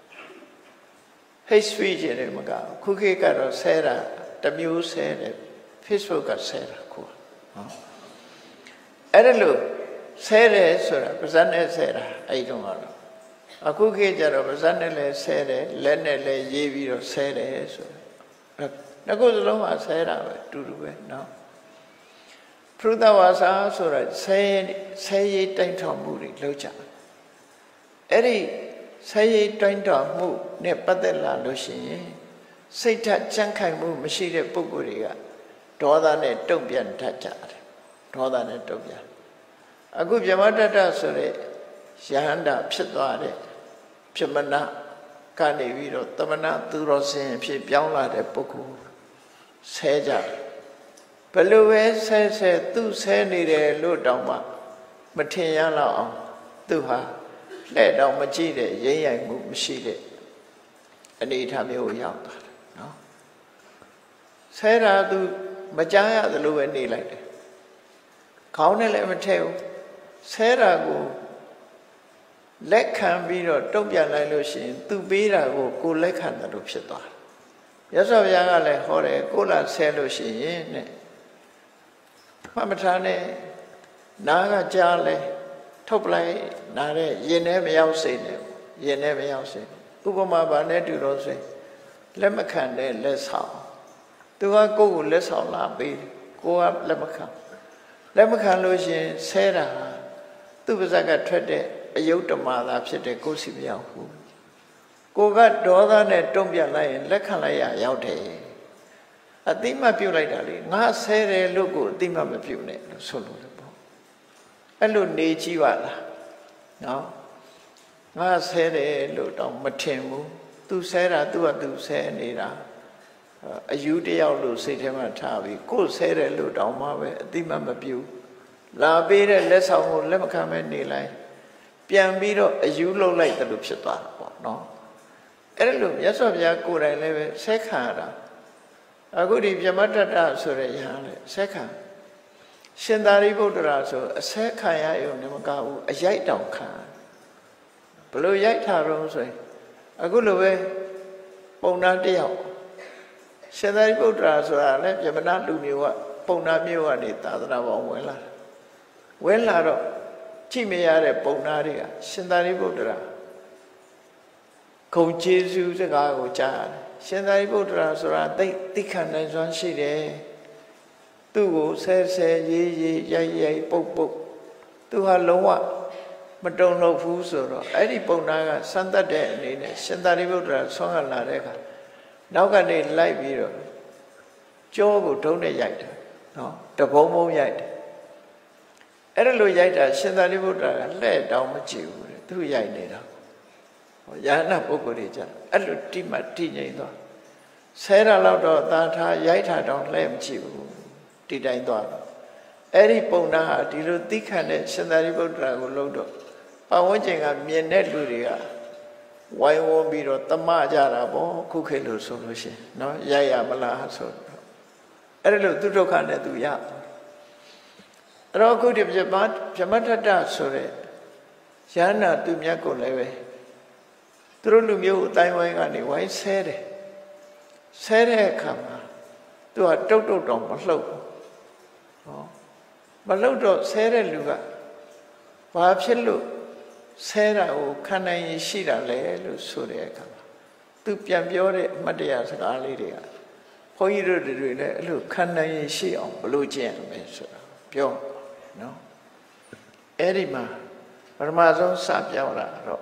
hate speech တွေမကခုခေတ်ကတော့ဆဲတာတမျိုးဆဲတယ် Facebook ကဆဲတာကိုနော်အဲ့ဒါလို့ဆဲတယ်ဆိုတာပါဇက်နဲ့ဆဲတာအဲ့ဒီတော့ကတော့အခုခေတ်ကျတော့ပါဇက်နဲ့လည်းဆဲတယ်လက်နဲ့လည်းရေးပြီးတော့ဆဲတယ်ဆိုတာငါကစလုံးကဆဲတာပဲတူတူပဲနော်ပရုသဝါစာဆိုတာဆဲဆဲရေးတိုင်းထောင်မှုတွေလုပ်ကြအဲ့ဒီဆဲရေးတိုင်းထောင်မှုနဲ့ပတ်သက်လာလို့ရှိရင်စိတ်ဓာတ်ကြံ့ခိုင်မှုမရှိတဲ့ပုဂ္ဂိုလ်တွေကဒေါသနဲ့တုံ့ပြန်တတ်ကြတယ်ဒေါသနဲ့တုံ့ပြန်အခုဗြဟ္မတတ္တဆိုတဲ့ယဟန္တာဖြစ်သွားတဲ့ပြမနာကနေပြီးတော့တမနာသူတော်စင်ဖြစ်ပြောင်းလာတဲ့ပုဂ္ဂိုလ်ဆဲကြတယ်ဘယ်လိုပဲဆဲဆဲသူဆဲနေတယ်လို့တောင်မှမထင်ရတော့အောင်သူဟာလှဲ့တောင်မကြည့်တဲ့ရိမ့်ရိုင်မှုမရှိတဲ့အနေအထားမျိုးကိုရောက်သွားတယ်နော်ဆဲတာသူမကြားရသလိုပဲနေလိုက်တယ်ခေါင်းနဲ့လည်းမထည့်ဘူးဆဲတာကိုလက်ခံပြီးတော့တုံ့ပြန်လိုက်လို့ရှိရင်သူပေးတာကိုကိုလက်ခံတယ်လို့ဖြစ်သွားတယ်ရသော်ဘုရားကလည်းဟောတယ်ကိုလာဆဲလို့ရှိရင်နဲ့မှတ်မထားနဲ့နားကကြားလဲထုတ်ပလိုက်နားတဲ့ရင်ထဲမရောက်စိတ်နဲ့ရင်ထဲမရောက်စိတ်ဥပမာဘာနဲ့တူတော့ဆိုလက်မခံတဲ့လက်ဆောင်သူကကိုယ့်ကိုလက်ဆောင်လာပေးကိုကလက်မခံလက်မခံလို့ရှိရင်ဆဲတာသူ့ပါဇက်ကထွက်တဲ့အယုတ်တမာသာဖြစ်တဲ့ကိုယ်စီမရောက်ဘူးကိုကဒေါသနဲ့တုံ့ပြန်လိုက်ရင်လက်ခံလိုက်ရရောက်တယ်အတိမပြုတ်လိုက်တာလေငါဆဲတယ်လို့ကိုအတိမမပြုတ်နဲ့လို့ဆိုလို့လေပေါ့အဲ့လိုနေကြည့်ပါလားနော်ငါဆဲတယ်လို့တော့မထင်ဘူးသူဆဲတာသူကသူဆဲနေတာအယူတယောက်လို့စိတ်ထဲမှာထားပြီးကိုယ်ဆဲတယ်လို့တောင်းမှပဲအတိမမပြုတ်လာပေးတဲ့လက်ဆောင်ကိုလက်မခံမဲနေလိုက်ပြန်ပြီးတော့အယူလုံးလိုက်တယ်လို့ဖြစ်သွားတာပေါ့နော်အဲ့လိုမြတ်စွာဘုရားကိုယ်တိုင်လည်းပဲဆဲခံရတာအခုဒီဗြဟ္မတတ္တဆိုတဲ့ယဟန်လေဆက်ခံရှင်သာရိပုတ္တရာဆိုအဆက်ခံရရုံနဲ့မကဘူးအရိုက်တောင်ခံဘလို့ရိုက်ထားတော့ဆိုရင်အခုလိုပဲပုံနာတယောက်ရှင်သာရိပုတ္တရာဆိုတာလည်းဗြဟ္မဏလူမျိုးကပုံနာမျိုးကနေသာသနာပေါ်ဝင်လာဝင်လာတော့ကြည့်မရတဲ့ပုံနာတွေကရှင်သာရိပုတ္တရာဂုံကျေးဇူးစကားကိုကြားရတယ်ရှင်သာရိပုတ္တရာဆိုတာသိသိခံနိုင်စွမ်းရှိတယ်သူ့ကိုဆဲဆဲရေးရေးရိုက်ရိုက်ပုတ်ပုတ်သူဟာလုံးဝမတုံ့လို့ဘူးဆိုတော့အဲ့ဒီပုံနာကစမ်းသတ်တဲ့အနေနဲ့ရှင်သာရိပုတ္တရာဆွမ်းကလာတဲ့အခါနောက်ကနေလိုက်ပြီးတော့ကြောကိုဒုံးနဲ့ရိုက်တယ်နော်တဘုံဘုံရိုက်တယ်အဲ့ဒါလိုရိုက်တာရှင်သာရိပုတ္တရာကလှဲ့တောင်မကြည့်ဘူးတဲ့သူရိုက်နေတာယဟနာပုဂ္ဂိုလ်တွေကြအဲ့လိုတိမတိငိမ့်သွားဆဲတာတော့တော့သာထားရိုက်တာတော့လှဲ့မကြည့်ဘူးတိတိုင်းသွားတော့အဲ့ဒီပုံနာဟာဒီလိုသိခံတဲ့ရှင်သာရိပုတ္တရာကိုလှုပ်တော့ပတ်ဝန်းကျင်ကမြင်တဲ့လူတွေကဝိုင်းဝန်းပြီးတော့တမကြတာပေါ့ခုခေတ်လို့ဆိုလို့ရှိရင်နော်ရိုက်ရမလားဆိုတော့အဲ့ဒါလို့သူဒုက္ခနဲ့သူရအဲ့တော့အခုဒီပြမပြမထတဆိုတဲ့ယန္နာသူမြတ်ကိုလည်းပဲသူတို့လူမျိုးအတိုင်းဝိုင်းကနေဝိုင်းဆဲတယ်ဆဲတဲ့အခါမှာသူကတုတ်တုတ်တောင်မလှုပ်ဘူးဟောမလှုပ်တော့ဆဲတဲ့လူကဘာဖြစ်လို့ဆဲတာကိုခံနိုင်ရရှိတာလဲလို့ဆိုတဲ့အခါမှာသူပြန်ပြောတဲ့အမှတ်တရစကားလေးတွေကဘုန်းကြီးတို့တွေလည်းအဲ့လိုခံနိုင်ရရှိအောင်ဘလို့ကျင့်ရမယ်ဆိုတာပြောနော်အဲ့ဒီမှာပထမဆုံးစပြောတာတော့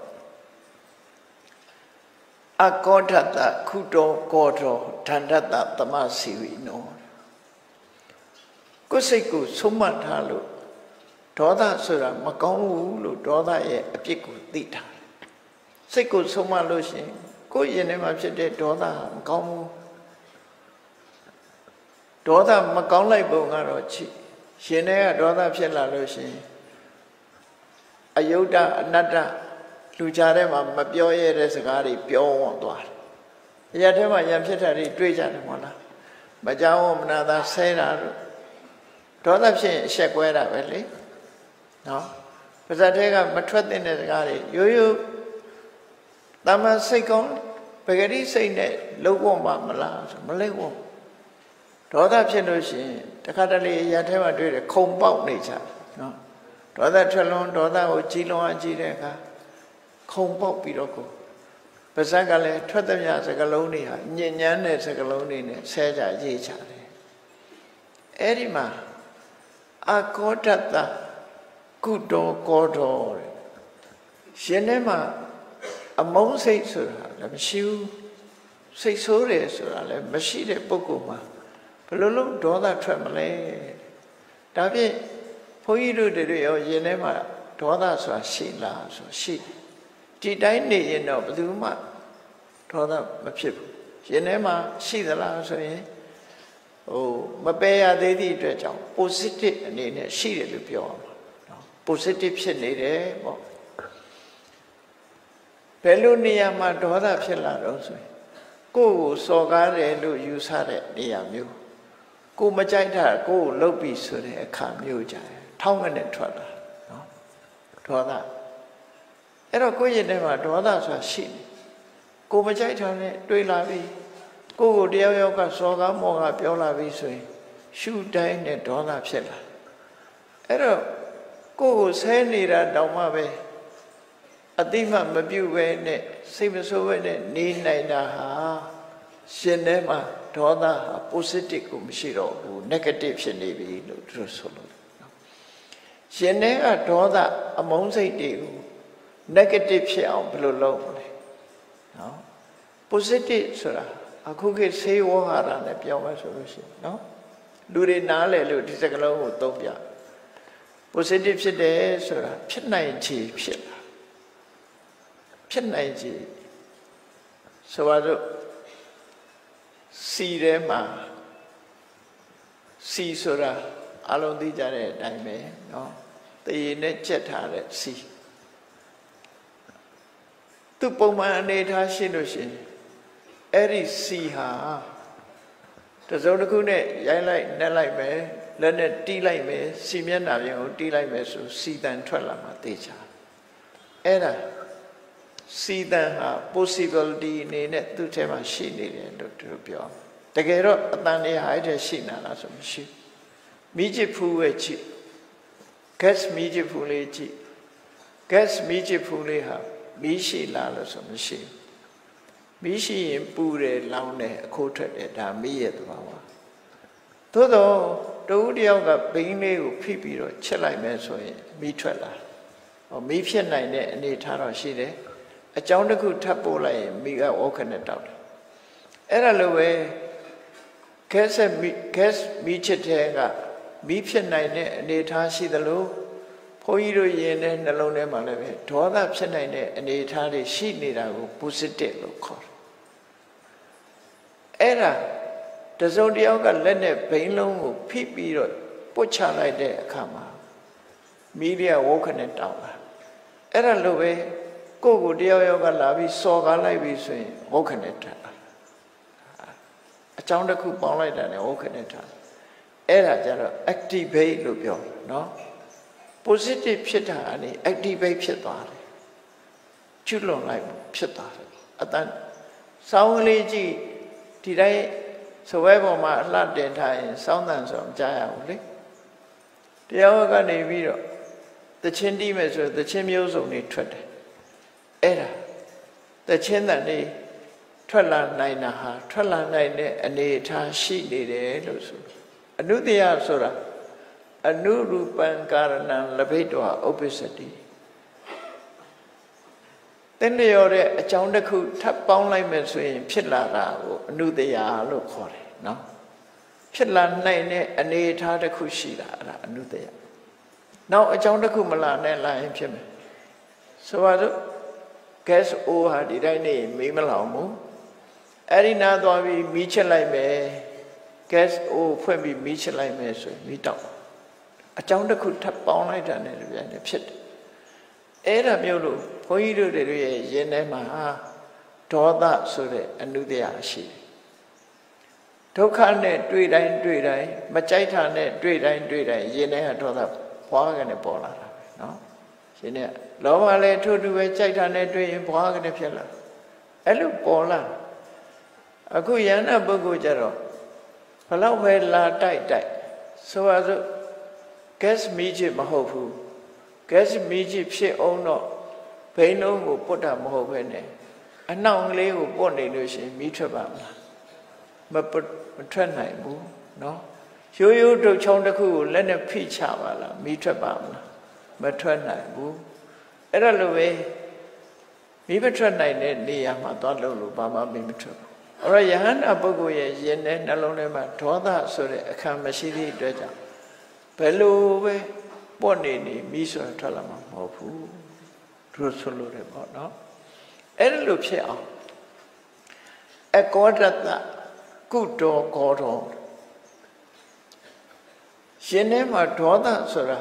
အကောထတခုတော်ကောတော်ဒန္တတသမစီဝိနောကိုယ်စိတ်ကိုဆုံးမထားလို့ဒေါသဆိုတာမကောင်းဘူးလို့ဒေါသရဲ့အပြစ်ကိုသိတာစိတ်ကိုဆုံးမလို့ရှိရင်ကိုယ်ရင်ထဲမှာဖြစ်တဲ့ဒေါသမကောင်းဘူးဒေါသမကောင်းလိုက်ပုံကတော့ချစ်ရှင်ထဲကဒေါသဖြစ်လာလို့ရှိရင်အယုဒ္ဓအနတ္တလူကြားထဲမှာမပြောရတဲ့စကားတွေပြောဝန်းသွားတယ်အရာထဲမှာရံဖြစ်တာတွေတွေးကြတယ်မဟုတ်လားမကြောက်ဝမနာသာဆဲတာတို့ဒေါသဖြစ်ရင်အဆက်ကွဲတာပဲလေနော်ပါဇက်ထဲကမထွက်တဲ့စကားတွေရိုးရိုးတမန်စိတ်ကောင်းပဂတိစိတ်နဲ့လုံးဝမမလားဆိုမလေးဝဒေါသဖြစ်လို့ရှိရင်တခါတလေရထဲမှာတွေ့တယ်ခုံပေါက်နေကြနော်ဒေါသထွက်လွန်ဒေါသကိုကြီးလွန်အကြီးတဲ့အခါခုံပေါက်ပြီးတော့ကိုပါဇက်ကလည်းထွက်သမျှစကလုံးတွေဟာညဉ့်ညမ်းတဲ့စကလုံးတွေနဲ့ဆဲကြရေးချတယ်အဲ့ဒီမှာအကောတတကုတောကောတောတဲ့ရှင်ထဲမှာအမုန်းစိတ်ဆိုတာလည်းမရှိဘူးစိတ်ဆိုးတယ်ဆိုတာလည်းမရှိတဲ့ပုဂ္ဂိုလ်မှာဘယ်လိုလုပ်ဒေါသထွက်မလဲဒါဖြင့်ဘုန်းကြီးတို့တွေရောရင်ထဲမှာဒေါသဆိုတာရှိလားဆိုရှိဒီတိုင်းနေရင်တော့ဘယ်သူမှဒေါသမဖြစ်ဘူးရင်ထဲမှာရှိသလားဆိုရင်ဟိုမပယ်ရသေးသည့်အတွက်ကြောင့် positive အနေနဲ့ရှိတယ်လို့ပြောရမှာနော် positive ဖြစ်နေတယ်ပေါ့ဘယ်လိုနေရာမှာဒေါသဖြစ်လာတော့ဆိုရင်ကိုယ့်ကိုစော်ကားတယ်လို့ယူဆတဲ့နေရာမျိုးကိုမကြိုက်တာကိုယ်ကိုလှုပ်ပြီးဆိုတဲ့အခါမျိုးကြတယ်ထောင်းငနဲ့ထွက်လာနော်ဒေါသအဲ့တော့ကိုယ့်ရင်ထဲမှာဒေါသဆိုတာရှိနေကိုမကြိုက်တာနဲ့တွေ့လာပြီးကိုယ့်ကိုတယောက်ယောက်ကစော်ကားမော်ကပြောလာပြီးဆိုရင်ရှုတိုင်းနဲ့ဒေါသဖြစ်လာအဲ့တော့ကိုယ့်ကိုဆဲနေတာတောင်မှပဲအတိမမပြုတ်ပဲနဲ့စိတ်မဆိုးပဲနဲ့နေနိုင်တာဟာရှင်ထဲမှာဒေါသဟာ positive ကိုမရှိတော့ဘူး negative ဖြစ်နေပြီလို့သူတို့ဆိုလို့နော်ရှင်ထဲကဒေါသအမုန်းစိတ်တွေကို negative ဖြစ်အောင်ဘယ်လိုလုပ်မလဲနော် positive ဆိုတာအခုခေတ်ဆေးဝါးဟာတာနဲ့ပြောမှဆိုလို့ရှိရင်နော်လူတွေနားလည်လို့ဒီစကားလုံးကိုသုံးပြ positive ဖြစ်တယ်ဆိုတာဖြစ်နိုင်ချေဖြစ်လာဖြစ်နိုင်ချေဆိုတော့စီထဲမှာစီဆိုတာအလုံးသိကြတဲ့အတိုင်းပဲเนาะတရေနဲ့ကြက်ထားတဲ့စီသူပုံမှန်အနေထားရှိလို့ရှိရင်အဲ့ဒီစီဟာတစုံတစ်ခုနဲ့ရိုက်လိုက်နှက်လိုက်မယ်လက်နဲ့တီးလိုက်မယ်စီမျက်နှာပြင်ကိုတီးလိုက်မယ်ဆိုစီတန်ထွက်လာမှာသိချာအဲ့ဒါစီတန်ဟာ possibility အနေနဲ့သူ့ထဲမှာရှိနေတယ်လို့သူတို့ပြောတကယ်တော့အတန်တွေဟာအဲ့ဒါရှိနေလားဆိုမရှိမိချစ်ဖူးရဲ့ကြည့် gas မိချစ်ဖူးလေးကြည့် gas မိချစ်ဖူးလေးဟာမီးရှိလားလို့ဆိုမရှိမီးရှိရင်ပူတယ်လောင်တယ်အခိုးထွက်တယ်ဒါမီးရဲ့သဘာဝသို့တော့တဦးတယောက်ကဘိန်းလေးကိုဖိပြီးတော့ချက်လိုက်မယ်ဆိုရင်မီးထွက်လာဟောမီးဖြစ်နိုင်တဲ့အနေထားတော့ရှိတယ်အကြောင်းတစ်ခုထပ်ပို့လိုက်ရင်မိကဝေါခနဲ့တောက်တယ်အဲ့ဒါလိုပဲ gas မီ gas မီးချစ်တဲ့ကမီးဖြစ်နိုင်တဲ့အနေထားရှိသလိုဘုန်းကြီးတို့ယင်တဲ့နှလုံးထဲမှာလည်းပဲဒေါသဖြစ်နိုင်တဲ့အနေထားတွေရှိနေတာကို positive လို့ခေါ်တယ်အဲ့ဒါတစုံတယောက်ကလက်နဲ့ဘိန်းလုံးကိုဖိပြီးတော့ပုတ်ချလိုက်တဲ့အခါမှာမီးရဝေါခနဲ့တောက်လာအဲ့ဒါလိုပဲကိုယ့်ကိုတယောက်ယောက်ကလာပြီးစော်ကားလိုက်ပြီးဆိုရင်ဝေါခနဲ့ထလာအကြောင်းတစ်ခုပေါင်းလိုက်တာနဲ့ဝေါခနဲ့ထအဲ့ဒါကြတော့ activate လို့ပြောတယ်နော် positive ဖြစ်တာအနေ activate ဖြစ်သွားတယ်ကျွလွန်လိုက်ဖြစ်သွားတယ်အတန်စောင်းလေးကြည့်ဒီတိုင်းစပွဲပေါ်မှာအလှတင်ထားရင်စောင်းတန်ဆိုမကြားရဘူးလေတရားကနေပြီးတော့တချင်းတီးမယ်ဆိုတချင်းမျိုးစုံတွေထွက်တယ်အဲ့ဒါတချင်းတန်တွေထွက်လာနိုင်တာဟာထွက်လာနိုင်တဲ့အနေအထားရှိနေတယ်လို့ဆိုအနုတ္တယဆိုတာအနုရူပံကာရဏံလဘိတောဥပ္ပစ္စတိတင်းလျော်တဲ့အကြောင်းတစ်ခုထပ်ပေါင်းလိုက်မယ်ဆိုရင်ဖြစ်လာတာကိုအနုတ္တယလို့ခေါ်တယ်နော်ဖြစ်လာနိုင်တဲ့အနေအထားတစ်ခုရှိတာအဲ့ဒါအနုတ္တယနောက်အကြောင်းတစ်ခုမလာနဲ့လာရင်ဖြစ်မယ်ဆိုပါတော့ gas အိုးဟာဒီတိုင်းနေမီးမလောင်ဘူးအဲ့ဒီနားသွားပြီးမီးချစ်လိုက်မယ် gas အိုးဖွင့်ပြီးမီးချစ်လိုက်မယ်ဆိုရင်မီးတောက်အကြောင်းတစ်ခုထပ်ပေါင်းလိုက်တာနဲ့တပြိုင်တည်းဖြစ်တယ်အဲ့ဒါမျိုးလို့ဘုုန်းကြီးတို့တွေရဲ့ယင်ထဲမှာဒေါသဆိုတဲ့အနုတ္တရာရှိတယ်ဒုက္ခနဲ့တွေ့တိုင်းတွေ့တိုင်းမကြိုက်တာနဲ့တွေ့တိုင်းတွေ့တိုင်းယင်ထဲကဒေါသဘွားကနေပေါ်လာတာပဲနော်ရှင်နဲ့လောဘလည်းထို့တူပဲကြိုက်တာနဲ့တွေ့ရင်ဘွားကနေဖြစ်လာအဲ့လိုပေါ်လာအခုယန္တပုဂ္ဂိုလ်ကြတော့ဘလောက်ပဲလာတိုက်တိုက်ဆိုပါစို့ gas မီးချစ်မဟုတ်ဘူး gas မီးချစ်ဖြစ်အောင်တော့ဘိန်းလုံးကိုပုတ်တာမဟုတ်ပဲနဲ့အနှောင်လေးကိုပုတ်နေလို့ရှိရင်မီးထွက်ပါမလားမမထွက်နိုင်ဘူးเนาะရိုးရိုးတုတ်ချောင်းတစ်ခုကိုလက်နဲ့ဖိချပါလားမီးထွက်ပါမလားမထွက်နိုင်ဘူးအဲ့ဒါလိုပဲမီးမထွက်နိုင်တဲ့နေရာမှာသွားလို့လို့ဘာမှမီးမထွက်ဘူးအဲ့တော့ယဟန္တာပုဂ္ဂိုလ်ရဲ့ယင်နဲ့နှလုံးထဲမှာဒေါသဆိုတဲ့အခါမရှိသည့်အတွက်ကြောင့်ဘယ်လိုပဲပေါ့နေနေမီးဆိုတာထွက်လာမှာမဟုတ်ဘူးသူဆိုလို့တယ်ပေါ့နော်အဲ့ဒါလိုဖြစ်အောင်အကောဒတကုတောကောတောရှင်ထဲမှာဒေါသဆိုတာ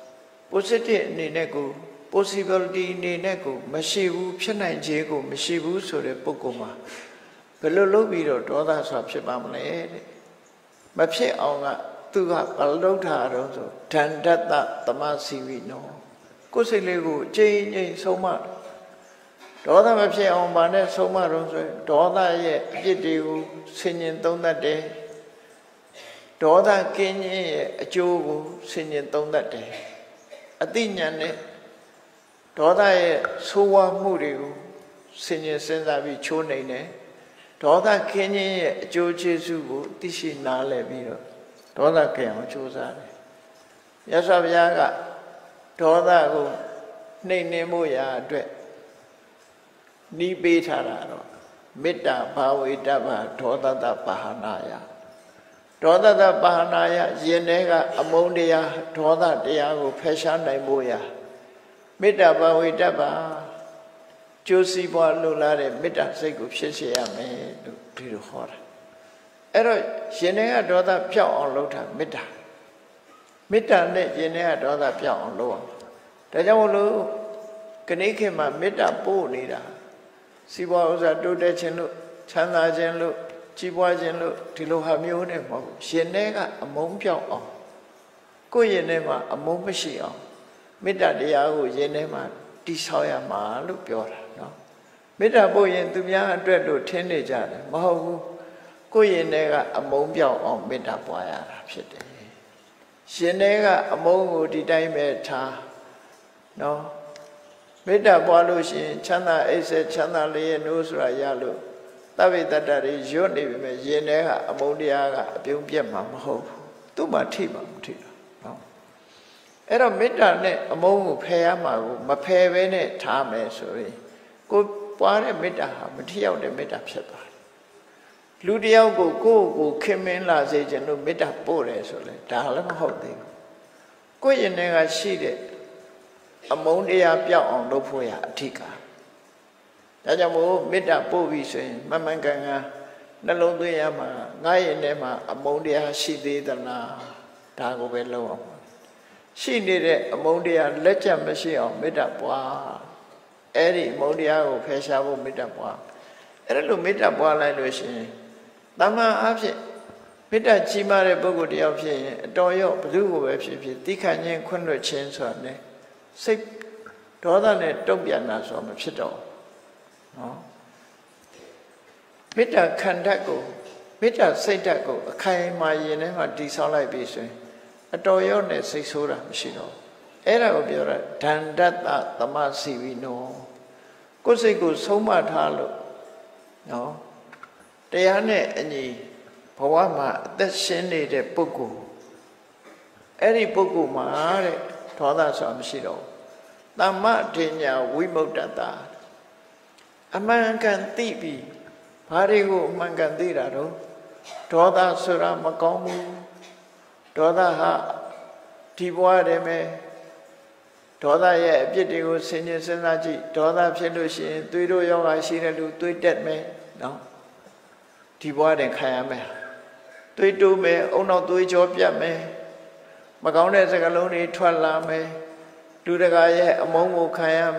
positive အနေနဲ့ကို possibility အနေနဲ့ကိုမရှိဘူးဖြစ်နိုင်ခြင်းကိုမရှိဘူးဆိုတဲ့ပုဂ္ဂိုလ်မှာဘယ်လိုလုပ်ပြီးတော့ဒေါသဆိုတာဖြစ်ပါမလဲတဲ့မဖြစ်အောင်ကသူကဘယ်လုပ်တာတော့ဆိုဒန္တတသမစီဝိနောကိုယ်စိတ်လေးကိုအကျဉ်းချင်းဆုံးမဒေါသမဖြစ်အောင်ဗာနဲ့ဆုံးမတော့ဆိုဒေါသရဲ့အပြစ်တွေကိုဆင်ញင်သုံးသပ်တယ်ဒေါသကင်းခြင်းရဲ့အကျိုးကိုဆင်ញင်သုံးသပ်တယ်အသိဉာဏ်နဲ့ဒေါသရဲ့ဆိုးဝါးမှုတွေကိုဆင်ញင်စဉ်းစားပြီးချိုးနှိမ်တယ်ဒေါသကင်းခြင်းရဲ့အကျိုးကျေးဇူးကိုသိရှိနားလည်ပြီးတော့ဒေါသကင်းအောင်ကြိုးစားတယ်မြတ်စွာဘုရားကဒေါသကိုနှိမ်နှင်းမှုရာအတွက်နီးပေးထားတာတော့မေတ္တာဘာဝေတ္တဘာဒေါသတပါဟနာယဒေါသတပါဟနာယယင်ထဲကအမုန်းတရားဒေါသတရားကိုဖယ်ရှားနိုင်ဖို့ရာမေတ္တာဘာဝေတ္တဘာကျိုးစီးပွားလုံလာတဲ့မေတ္တာစိတ်ကိုဖြစ်စေရမယ်လို့ဒီလိုဟောတာအဲ့တော့ယင်ထဲကဒေါသပြောက်အောင်လုပ်တာမေတ္တာမေတ္တာနဲ့ယင်ထဲကဒေါသပြောက်အောင်လုပ်အောင်ဒါကြောင့်မလို့ခဏခေတ်မှာမေတ္တာပို့နေတာစီးပွားဥစ္စာတိုးတက်ခြင်းလို့ချမ်းသာခြင်းလို့ကြီးပွားခြင်းလို့ဒီလိုဟာမျိုးနဲ့မဟုတ်ဘူးရှင်ထဲကအမုန်းပြောက်အောင်ကိုယ့်ရင်ထဲမှာအမုန်းမရှိအောင်မေတ္တာတရားကိုရင်ထဲမှာတိဆောက်ရမှာလို့ပြောတာနော်မေတ္တာပို့ရင်သူများအတွက်လို့ထင်နေကြတယ်မဟုတ်ဘူးကိုယ့်ရင်ထဲကအမုန်းပြောက်အောင်မေတ္တာပွားရတာဖြစ်တယ်ရှင်ထဲကအမုန်းကိုဒီတိုင်းပဲထားနော်မေတ္တာပွားလို့ရှိရင်ချမ်းသာအိပ်ဆက်ချမ်းသာလေးရဲ့နိုးဆိုတာရလို့သဗ္ဗေတ္တတွေရွတ်နေပြီမဲ့ယင်ထဲကအမုန်းတရားကအပြုံးပြက်မှာမဟုတ်ဘူးသူ့မှာထိမှာမထိတော့နော်အဲ့တော့မေတ္တာနဲ့အမုန်းကိုဖယ်ရမှာကိုမဖယ်ဘဲနဲ့ထားမယ်ဆိုရင်ကိုပွားတဲ့မေတ္တာဟာမထိရောက်တဲ့မေတ္တာဖြစ်သွားတယ်လူတယောက်ကိုကိုယ့်ကိုခင်မင်းလာစေခြင်းလို့မေတ္တာပို့တယ်ဆိုလဲဒါလည်းမဟုတ်သေးဘူးကိုယ့်ရင်ထဲကရှိတဲ့အမုန်းတရားပြောက်အောင်လုပ်ဖို့ရအဓိကဒါကြောင့်မို့မေတ္တာပို့ပြီးဆိုရင်မမှန်ကန်ကန်နှလုံးသွင်းရမှာငါရင်ထဲမှာအမုန်းတရားရှိသေးသလားဒါကိုပဲလုပ်အောင်ရှိနေတဲ့အမုန်းတရားလက်ကျမရှိအောင်မေတ္တာပွားအဲ့ဒီအမုန်းတရားကိုဖယ်ရှားဖို့မေတ္တာပွားအဲ့ဒါလိုမေတ္တာပွားလိုက်လို့ရှိရင်တမန်အဖြစ်မေတ္တာကြီးမားတဲ့ပုဂ္ဂိုလ်တယောက်ဖြစ်ရင်အတော်ရောဘယ်သူကိုပဲဖြစ်ဖြစ်တိခဏ်ချင်းခွင့်လွှတ်ခြင်းဆိုတာ ਨੇ စိတ်ဒေါသနဲ့တုံ့ပြန်တာဆိုမဖြစ်တော့နော်မေတ္တာခန္ဓာကိုမေတ္တာစိတ်ဓာတ်ကိုအခိုင်အမာရင်ထဲမှာတည်ဆောက်လိုက်ပြီဆိုရင်အတော်ရောနဲ့စိတ်ဆိုးတာမရှိတော့အဲ့ဒါကိုပြောတာဒန္တတသမစီဝိနောကိုယ်စိတ်ကိုဆုံးမထားလို့နော်တရားနဲ့အညီဘဝမှာအသက်ရှင်နေတဲ့ပုဂ္ဂိုလ်အဲ့ဒီပုဂ္ဂိုလ်မှာတဲ့ဒေါသဆိုတာမရှိတော့သမ္မဋ္ဌညာဝိမုတ္တတာအမှန်ကန်သိပြီးဘာတွေကိုအမှန်ကန်သိတာတော့ဒေါသဆိုတာမကောင်းဘူးဒေါသဟာဒီဘဝတည်းမဲ့ဒေါသရဲ့အပြစ်တွေကိုဆင်ခြင်စဉ်းစားကြည့်ဒေါသဖြစ်လို့ရှိရင်သွေးတို့ယောဂရှိတဲ့လူသွေးတက်မယ်နော်ဒီဘဝတည်းခံရမယ်သွေးတိုးမယ်အုံနောက်သွေးကြောပြတ်မယ်မကောင်းတဲ့စကားလုံးတွေထွက်လာမယ်လူတကာရဲ့အမုန်းကိုခံရမယ်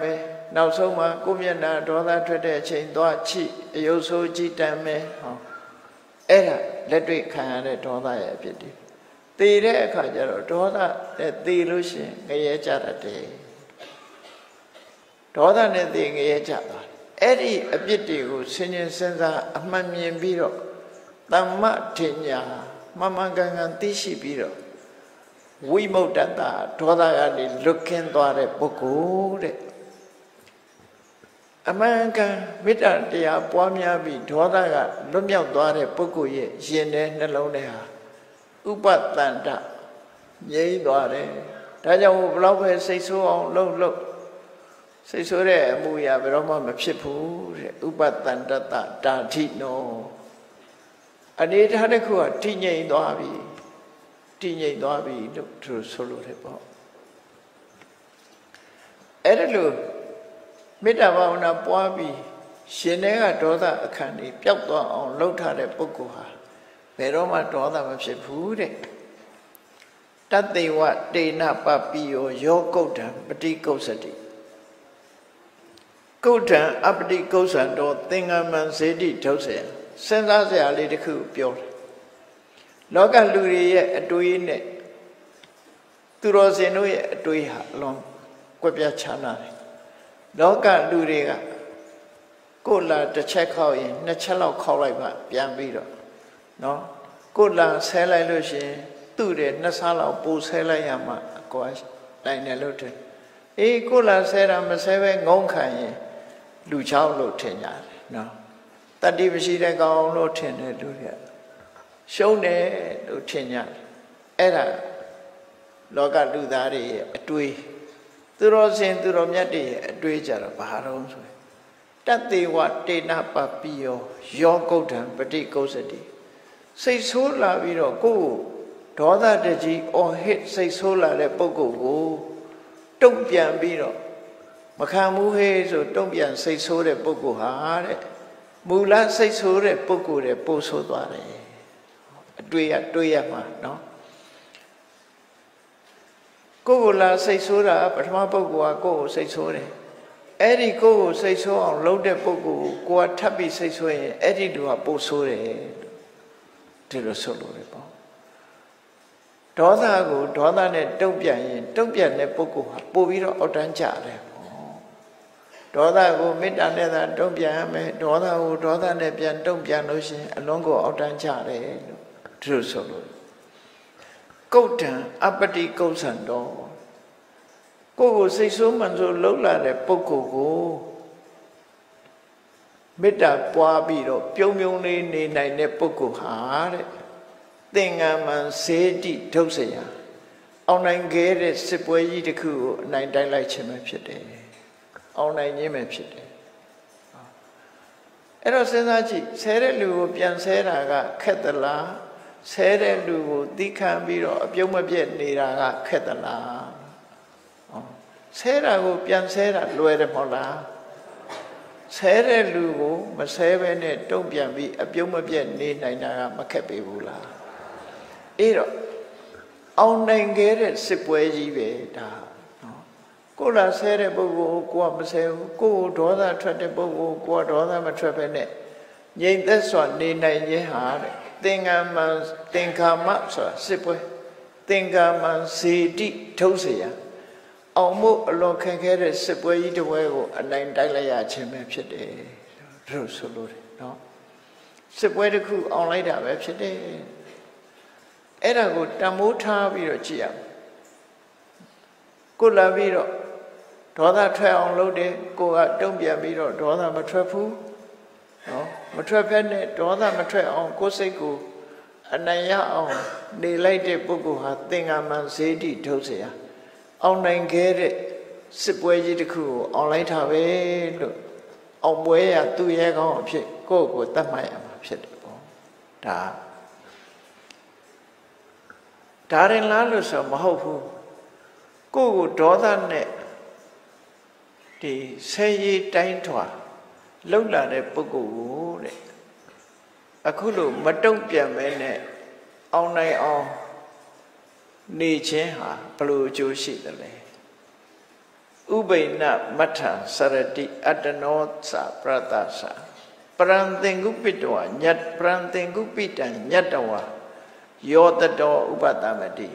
နောက်ဆုံးမှာကိုမျက်နှာဒေါသထွက်တဲ့အချိန်သွားချိအယုတ်ဆိုးကြည်တမ်းမယ်ဟောအဲ့ဒါလက်တွေ့ခံရတဲ့ဒေါသရဲ့အဖြစ်တွေသေတဲ့အခါကျတော့ဒေါသနဲ့သေလို့ရှိရင်ငရဲကြတတ်တယ်ဒေါသနဲ့သေငရဲကြသွားတယ်အဲ့ဒီအပြစ်တွေကိုဆင်ញင်စဉ်းစားအမှန်မြင်ပြီးတော့သမ္မထင်ညာမမှန်ကန်ကန်သိရှိပြီးတော့ဝိမု တ္တဒေါသကနေလွတ်ကင်းသွားတဲ့ပုဂ္ဂိုလ်တဲ့အမှန်ကန်မေတ္တာတရားပွားများပြီးဒေါသကလွတ်မြောက်သွားတဲ့ပုဂ္ဂိုလ်ရဲ့ရင်ထဲနှလုံးထဲဟာဥပတန္တငြိမ်းသွားတယ်ဒါကြောင့်ဘယ်လောက်ပဲစိတ်ဆိုးအောင်လှုပ်လှုပ်စိတ်ဆိုးတဲ့အမှုရာဘယ်တော့မှမဖြစ်ဘူးတဲ့ဥပတန္တတတာထိနောအနေထားတစ်ခုကတည်ငြိမ်သွားပြီတည်ငြိမ်သွားပြီလို့သူဆိုလို့တယ်ပေါ့အဲ့ဒါလို့မေတ္တာဘာဝနာပွားပြီးရှင်ထဲကဒေါသအခန္ဓာပျောက်သွားအောင်လှုပ်ထားတဲ့ပုဂ္ဂိုလ်ဟာဘယ်တော့မှဒေါသမဖြစ်ဘူးတဲ့တတ္တေဝတေနပပိယောယောကုဋ္ဌံပฏิကုစ္ဆတိကုဋ္ဌံအပฏิကုစ္ဆံတော်သင်္ကမံဇေတိဒုစရစဉ်းစားစရာလေးတစ်ခုပြောတယ်လောကလူတွေရဲ့အတွေးနဲ့သူတော်စင်တို့ရဲ့အတွေးဟာအလွန်ကွဲပြားခြားနားတယ်လောကလူတွေကကိုယ်လာတစ်ချက်ခောက်ရင်နှစ်ချက်လောက်ခောက်လိုက်မှပြန်ပြီးတော့နော်ကိုယ်လာဆဲလိုက်လို့ရှိရင်သူ့တဲ့နှစ်ဆလောက်ပိုဆဲလိုက်ရမှအကွာနိုင်တယ်လို့ထင်အေးကိုယ်လာဆဲတာမဆဲပဲငုံခံရင်လူချောင်းလို့ထင်ကြတယ်နော်တတိမရှိတဲ့ကောင်လို့ထင်တယ်လူတွေကရှုံးတယ်လို့ထင်ကြတယ်အဲ့ဒါလောကလူသားတွေရဲ့အတွေးသူတော်စင်သူတော်မြတ်တွေရဲ့အတွေးကြတော့ဘာတော့ဆိုရင်တတ္တေဝတေနပပိယောယောကုဋ္ဌံပฏิကုစ္ဆတိစိတ်ဆိုးလာပြီးတော့ကိုယ်ဒေါသတကြီးအော်ဟစ်စိတ်ဆိုးလာတဲ့ပုဂ္ဂိုလ်ကိုတုံ့ပြန်ပြီးတော့မခံဘူးဟေးဆိုတုံ့ပြန်စိတ်ဆိုးတဲ့ပုဂ္ဂိုလ်ဟာတဲ့မူလစိတ်ဆိုးတဲ့ပုဂ္ဂိုလ်တွေပို့ဆိုးသွားတယ်အတွေ့ရတွေ့ရမှာနော်ကိုယ်ကိုလာစိတ်ဆိုးတာပထမပုဂ္ဂိုလ်ကကိုယ်ကိုစိတ်ဆိုးတယ်အဲ့ဒီကိုယ်ကိုစိတ်ဆိုးအောင်လုပ်တဲ့ပုဂ္ဂိုလ်ကိုကိုယ်ကထပ်ပြီးစိတ်ဆိုးရင်အဲ့ဒီလူကပို့ဆိုးတယ်ဒီလိုဆိုလို့ရပေါ့ဒေါသကိုဒေါသနဲ့တုံ့ပြန်ရင်တုံ့ပြန်တဲ့ပုဂ္ဂိုလ်ဟာပို့ပြီးတော့အောက်တန်းကျတယ်ပေါ့ဒေါသကိုမေတ္တာနဲ့သာတုံ့ပြန်ရမယ်ဒေါသကိုဒေါသနဲ့ပြန်တုံ့ပြန်လို့ရှိရင်အလုံးကိုအောက်တန်းကျတယ်လို့ဒီလိုဆိုလို့ကုဋ္ဌံအပတိကုစ္ဆံတော်ကိုယ်ကိုစိတ်ဆိုးမှန်ဆိုလှုပ်လာတဲ့ပုဂ္ဂိုလ်ကိုမေတ္တာပွားပြီးတော့ပြုံးပြုံးလေးနေနိုင်တဲ့ပုဂ္ဂိုလ်ဟာတဲ့သင်္ကမံဇေတိဒုစရအောင်နိုင်ခဲ့တဲ့စစ်ပွဲကြီးတစ်ခုကိုအနိုင်တိုင်းလိုက်ခြင်းပဲဖြစ်တယ်အောင်နိုင်ခြင်းပဲဖြစ်တယ်အဲ့တော့စဉ်းစားကြည့်ဆဲတဲ့လူကိုပြန်ဆဲတာကခက်သလားဆဲတဲ့လူကိုသီးခံပြီးတော့အပြုံးမပြတ်နေတာကခက်သလားဆဲတာကိုပြန်ဆဲတာလွယ်တယ်မဟုတ်လားဆဲတဲ့လူကိုမဆဲဘဲနဲ့တုံ့ပြန်ပြီးအပြုံးမပြတ်နေနိုင်တာကမခက်ပေဘူးလားအဲ့တော့အောင်နိုင်ခဲ့တဲ့စစ်ပွဲကြီးပဲဒါနော်ကိုယ်လာဆဲတဲ့ပုဂ္ဂိုလ်ကိုကမဆဲဘူးကိုယ်ဒေါသထွက်တဲ့ပုဂ္ဂိုလ်ကိုကဒေါသမထွက်ဘဲနဲ့ငြိမ်သက်စွာနေနိုင်ခြင်းဟာတဲ့သင်္ကမံသင်္ကာမဆိုတာစစ်ပွဲသင်္ကာမံဇေတိထုစရအောင်မို့အလွန်ခက်ခဲတဲ့စစ်ပွဲကြီးတစ်ပွဲကိုအနိုင်တိုက်လိုက်ရခြင်းပဲဖြစ်တယ်လို့ဆိုလို့တယ်နော်စစ်ပွဲတစ်ခုအောင်လိုက်တာပဲဖြစ်တယ်အဲ့ဒါကိုတမိုးထားပြီးတော့ကြည့်ရအောင်ကိုလာပြီးတော့ဒေါသထွက်အောင်လုပ်တယ်ကိုကတုံ့ပြန်ပြီးတော့ဒေါသမထွက်ဘူးနော်မထွက်ဖက်နဲ့ဒေါသမထွက်အောင်ကိုယ်စိတ်ကိုအနိုင်ရအောင်နေလိုက်တဲ့ပုဂ္ဂိုလ်ဟာသင်္ကမံဇေတိဒုစရအောင်နိုင်ခဲ့တဲ့စစ်ပွဲကြီးတစ်ခုကိုအောင်လိုက်တာပဲလို့အောင်ပွဲရသူ့ရဲ့ကောင်းအဖြစ်ကိုယ့်ကိုယ်တတ်မှတ်ရမှာဖြစ်တယ်ပေါ့ဒါဒါရင်လားလို့ဆိုမဟုတ်ဘူးကိုယ့်ကိုဒေါသနဲ့ဒီဆဲရီတိုင်းထွာလှုပ်လာတဲ့ပုဂ္ဂိုလ်ကိုတဲ့အခုလို့မတုံ့ပြန်မဲနဲ့အောင်နိုင်အောင်နေခြင်းဟာဘယ်လိုအကျိုးရှိသလဲဥဥပိနမထံစရတိအတ္တနောသပရတ္တသပရံသင်္ကုပိတဝညတ်ပရံသင်္ကုပိတံညတ္တဝယောတတောဥပတမတိ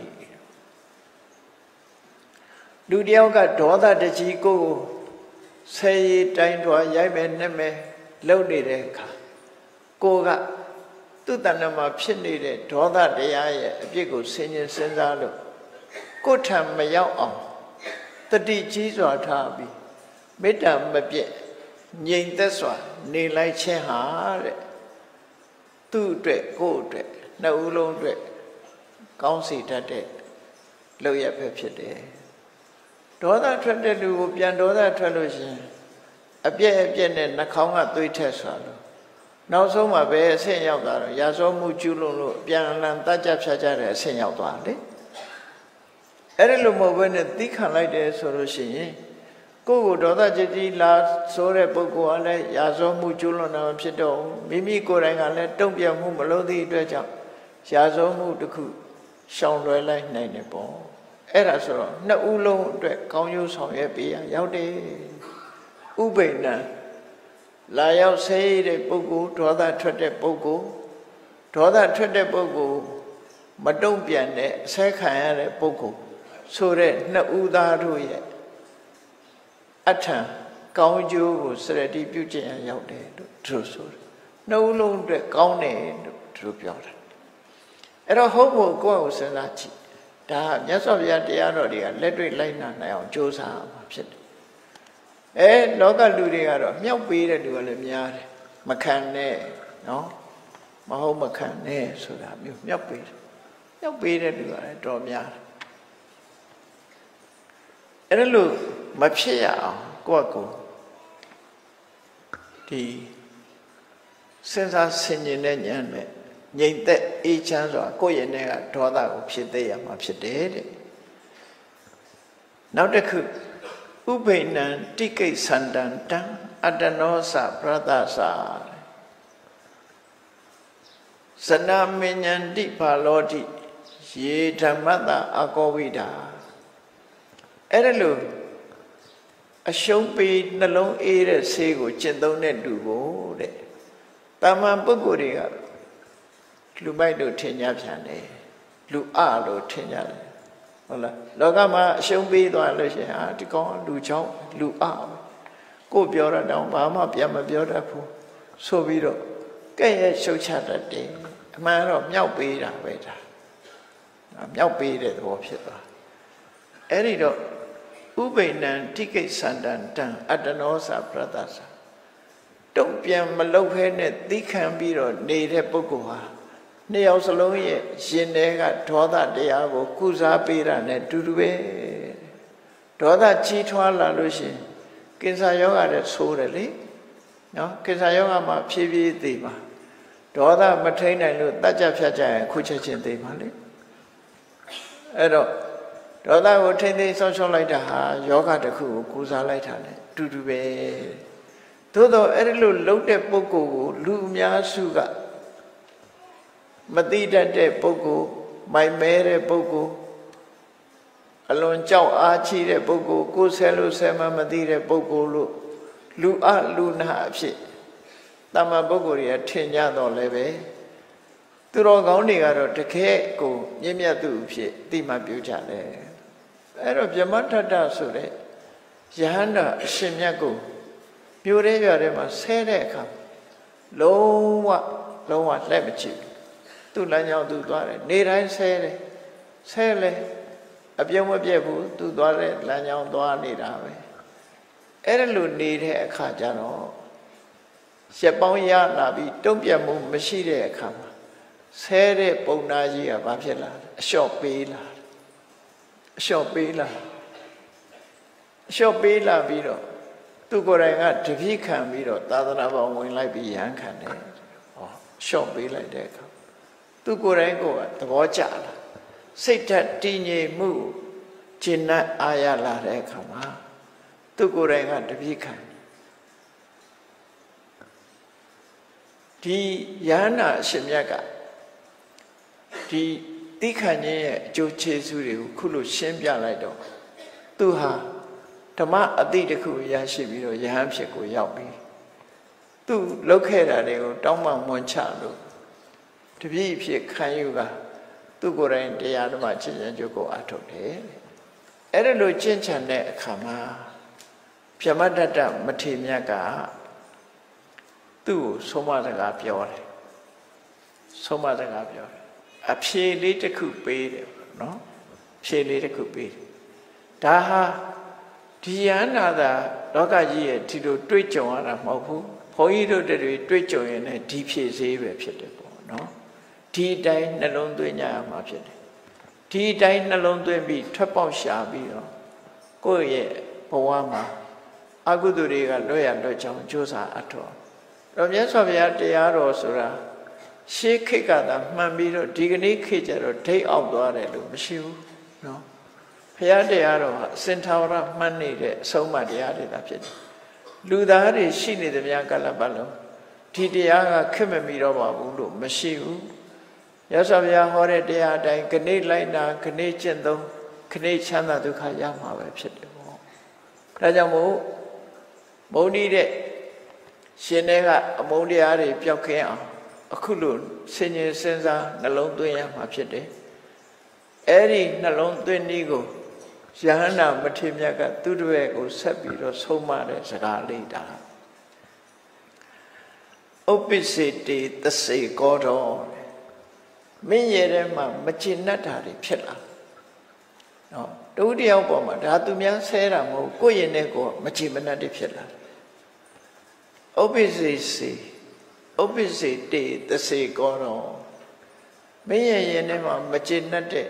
လူတယောက်ကဒေါသတကြီးကိုဆယ်ရီတိုင်တော်ရိုက်မယ်နှက်မယ်လှုပ်နေတဲ့အခါကိုကသူ့တဏ္ဍမှာဖြစ်နေတဲ့ဒေါသတရားရဲ့အပြစ်ကိုဆင်ញင်စဉ်းစားလို့ကိုယ်ထံမရောက်အောင်တတိကြီးစွာထားပြီးမေတ္တာမပြတ်ငြိမ်သက်စွာနေလိုက်ခြင်းဟာတဲ့သူ့အတွက်ကိုယ့်အတွက်နှစ်ဦးလုံးအတွက်ကောင်းစီတတ်တဲ့လုပ်ရပဲဖြစ်တယ်ဒေါသထွက်တဲ့လူကိုပြန်ဒေါသထွက်လို့ရှိရင်အပြည့်အပြည့်နဲ့နှာခေါင်းကသွေးထက်စွာလို့နောက်ဆုံးမှာပဲအဆင့်ရောက်သွားတော့ရာဇောမှုကျူးလွန်လို့ပြန်လန်တတ်ကြဖြတ်ကြတဲ့အဆင့်ရောက်သွားလေအဲ့ဒီလိုမဟုတ်ဘဲနဲ့သီးခံလိုက်တယ်ဆိုလို့ရှိရင်ကိုယ့်ကိုဒေါသจิตကြီးလာဆိုတဲ့ပုဂ္ဂိုလ်ကလည်းရာဇောမှုကျူးလွန်တာဖြစ်တော့မိမိကိုယ်တိုင်ကလည်းတုံ့ပြန်မှုမလုပ်သည့်အတွက်ကြောင့်ရာဇောမှုတစ်ခုရှောင်လွှဲလိုက်နိုင်တယ်ပေါ့အဲ့ဒါဆိုတော့နှစ်ဦးလုံးအတွက်ကောင်းကျိုးဆောင်ရွက်ပေးရရောက်တယ်ဥပိ္ပဏလာရောက်ဆေးတဲ့ပုဂ္ဂိုလ်ဒေါသထွက်တဲ့ပုဂ္ဂိုလ်ဒေါသထွက်တဲ့ပုဂ္ဂိုလ်မတုံ့ပြန်တဲ့အဆဲခံရတဲ့ပုဂ္ဂိုလ်ဆိုတဲ့နှစ်ဦးသားတို့ရဲ့အထံကောင်းကျိုးကိုစရတိပြုကျင့်ရရောက်တယ်လို့သူဆိုတယ်နှစ်ဦးလုံးအတွက်ကောင်းတယ်လို့သူပြောတယ်အဲ့တော့ဟုတ်ဖို့ကိုယ့်ကိုစဉ်းစားကြည့်ဒါမြတ်စွာဘုရားတရားတော်တွေကလက်တွေ့လိုက်နာနိုင်အောင်ကြိုးစားမှာဖြစ်တယ်အဲလောကလူတွေကတော့မြောက်ပေးတဲ့လူကလည်းများတယ်မခံနဲ့နော်မဟုတ်မခံနဲ့ဆိုတာမျိုးမြောက်ပေးတယ်မြောက်ပေးတဲ့လူကလည်းတော်များတယ်အဲ့ဒါလို့မဖြစ်ရအောင်ကိုယ့်ကိုဒီစဉ်းစားဆင်ခြင်တဲ့ဉာဏ်နဲ့ငြိမ်သက်အေးချမ်းစွာကိုယ့်ရဲ့နဲ့ကဒေါသကိုဖြစ်သေးရမှာဖြစ်တယ်တဲ့နောက်တစ်ခုဥပိ္ပဏံတိကိစ္ဆန္တံတံအတ္တနောသပရတ္တသဇနာမဉ္ဇန္တိဘာလောတိယေဓမ္မတအကောဝိဒာအဲ့ဒါလို့အရှုံးပေးနှလုံးအေးတဲ့ဆေးကိုကျင့်သုံးတဲ့လူကိုတဲ့တာမန်ပုဂ္ဂိုလ်တွေကလူမိုက်လို့ထင်ကြပြန်တယ်လူအလို့ထင်ကြတယ်ဟုတ်လားလောကမှာအရှုံးပေးသွားလို့ရှိရင်ဟာဒီကောင်လူချောင်းလူအကိုပြောရတော့ဘာမှပြန်မပြောတတ်ဘူးဆိုပြီးတော့ကဲ့ရဲ့ရှုတ်ချတတ်တယ်အမှန်တော့မြောက်ပေးတာပဲဒါမြောက်ပေးတဲ့သဘောဖြစ်သွားအဲ့ဒီတော့ဥပိ္ပဏံတိကိစ္ဆန္တံတံအတ္တနောသပရတ္တသတုံ့ပြန်မလုပ်ဖဲနဲ့သီးခံပြီးတော့နေတဲ့ပုဂ္ဂိုလ်ဟာနှစ်ယောက်စလုံးရဲ့ရှင်တွေကဒေါသတရားကိုကုစားပေးတာနဲ့တူတူပဲဒေါသကြီးထွားလာလို့ရှိရင်ကင်ဆာယောဂါတဲ့ဆိုးတယ်လေနော်ကင်ဆာယောဂါမှာဖြည်းဖြည်းသိပါဒေါသမထိန်နိုင်လို့တတ်ကြဖြတ်ကြရင်ခုချက်ချင်းသိပါလေအဲ့တော့ဒေါသကိုထိမ့်သိမ်းဆုံးရှုံးလိုက်တာဟာယောဂတစ်ခုကိုကုစားလိုက်တာနဲ့တူတူပဲသို့တော့အဲ့ဒီလိုလှုပ်တဲ့ပုဂ္ဂိုလ်ကိုလူအများစုကမသိတတ်တဲ့ပုဂ္ဂိုလ်မိုင်မဲတဲ့ပုဂ္ဂိုလ်အလွန်ကြောက်အားကြီးတဲ့ပုဂ္ဂိုလ်ကိုယ်ဆဲလို့ဆဲမှမသိတဲ့ပုဂ္ဂိုလ်လို့လူအလူနာအဖြစ်တမန်ပုဂ္ဂိုလ်တွေကထင်ကြတော့လည်းပဲသူတော်ကောင်းတွေကတော့တကယ်ကိုမြင့်မြတ်သူအဖြစ်သိမှပြုကြတယ်အဲ့တော့ဗြဟ္မထတ္တဆိုတဲ့ယဟန္တာအရှင်မြတ်ကိုမြို့ရဲရွာထဲမှာဆဲတဲ့အခါလုံးဝလုံးဝလက်မကြည့်သူ့လမ်းကြောင်းသူသွားတယ်နေတိုင်းဆဲတယ်ဆဲလဲအပြုံးမပြတ်ဘူးသူသွားတဲ့လမ်းကြောင်းသွားနေတာပဲအဲ့ဒါလိုနေတဲ့အခါကျတော့ရက်ပေါင်းရလာပြီးတုံ့ပြန်မှုမရှိတဲ့အခါမှာဆဲတဲ့ပုံနာကြီးကဘာဖြစ်လာလဲအလျှော့ပေးလာအလျှော့ပေးလာအလျှော့ပေးလာပြီးတော့သူကိုယ်တိုင်ကတပိခံပြီးတော့သာသနာ့ဘောင်ဝင်လိုက်ပြီးရဟန်းခံတယ်ဟောလျှော့ပေးလိုက်တဲ့အခါသူကိုယ်တိုင်ကိုသဘောကျလာစိတ်ဓာတ်တည်ငြိမ်မှုကျင့်တဲ့အာရလာတဲ့အခါမှာသူကိုယ်တိုင်ကတပိခံဒီယဟန္တာအရှင်မြတ်ကဒီတိခဏ်ခြင်းရဲ့အကျိုးကျေးဇူးတွေကိုခုလိုရှင်းပြလိုက်တော့သူဟာဓမ္မအတိတခုရရှိပြီးတော့ယဟန်ဖြစ်ကိုရောက်ပြီသူလောက်ခဲ့တာတွေကိုတောင်းပန်မွန်ချလို့တပည့်ဖြစ်ခံယူကသူကိုယ်တိုင်တရားဓမ္မကျင့်ကြံကြိုးကိုအထုတ်တယ်အဲ့ဒါလိုကျင့်ကြံတဲ့အခါမှာပြမတ္တမထေမြတ်ကသူ့ကိုဆုံးမစကားပြောတယ်ဆုံးမစကားပြောတယ်အဖြေလေးတစ်ခုပေးတယ်နော်ဖြေလေးတစ်ခုပေးတယ်ဒါဟာဒီယန္နာသာလောကကြီးရဲ့ဒီလိုတွေ့ကြုံရတာမဟုတ်ဘူးဘုန်းကြီးတို့တွေတွေ့ကြုံရင်လည်းဒီဖြေစေးပဲဖြစ်တယ်ပေါ့နော်ဒီအတိုင်းနှလုံးသွင်းကြရမှာဖြစ်တယ်ဒီအတိုင်းနှလုံးသွင်းပြီးထွက်ပေါက်ရှာပြီးတော့ကိုယ့်ရဲ့ဘဝမှာအကုသိုလ်တွေကလွတ်ရလွတ်ချောင်းကြိုးစားအထောက်တော့မြတ်စွာဘုရားတရားတော်ဆိုတာရှေးခေတ်ကသာမှန်ပြီးတော့ဒီကနေ့ခေတ်ကျတော့ဒိတ်အောက်သွားတယ်လို့မရှိဘူးနော်ဘုရားတရားတော်ဟာအစင်ထာဝရမှန်နေတဲ့အဆုံးအမတရားတွေသာဖြစ်တယ်လူသားတွေရှိနေသမျှကာလပတ်လုံးဒီတရားကခက်မမီတော့ပါဘူးလို့မရှိဘူးမြတ်စွာဘုရားဟောတဲ့တရားအတိုင်းခဏိလိုက်တာခဏိကျင့်သုံးခဏိချမ်းသာဒုက္ခရမှာပဲဖြစ်တယ်ပေါ့ဒါကြောင့်မို့မုန်းတီးတဲ့ရှင်တွေကအမုန်းတရားတွေပျောက်ကင်းအောင်အခုလိုဆင်ញင်စဉ်းစားနှလုံးသွင်းရမှာဖြစ်တယ်အဲ့ဒီနှလုံးသွင်းနည်းကိုယဟန္တာမထေမြတ်ကသူ့တပည့်ကိုဆက်ပြီးတော့ဆုံးမတဲ့စကားလေးဒါဥပ္ပစေတေသစေကောတော်မင်းရဲ့ထဲမှာမကျေနပ်တာတွေဖြစ်လာနော်တူတယောက်ပေါ်မှာဒါသူများဆဲတာမဟုတ်ကိုယ့်ရင်နဲ့ကိုယ်မကျေမနပ်တွေဖြစ်လာဥပ္ပစေစေဥပ္ပစေတေသစေကောတော်မင်းရဲ့ရင်ထဲမှာမကျေနပ်တဲ့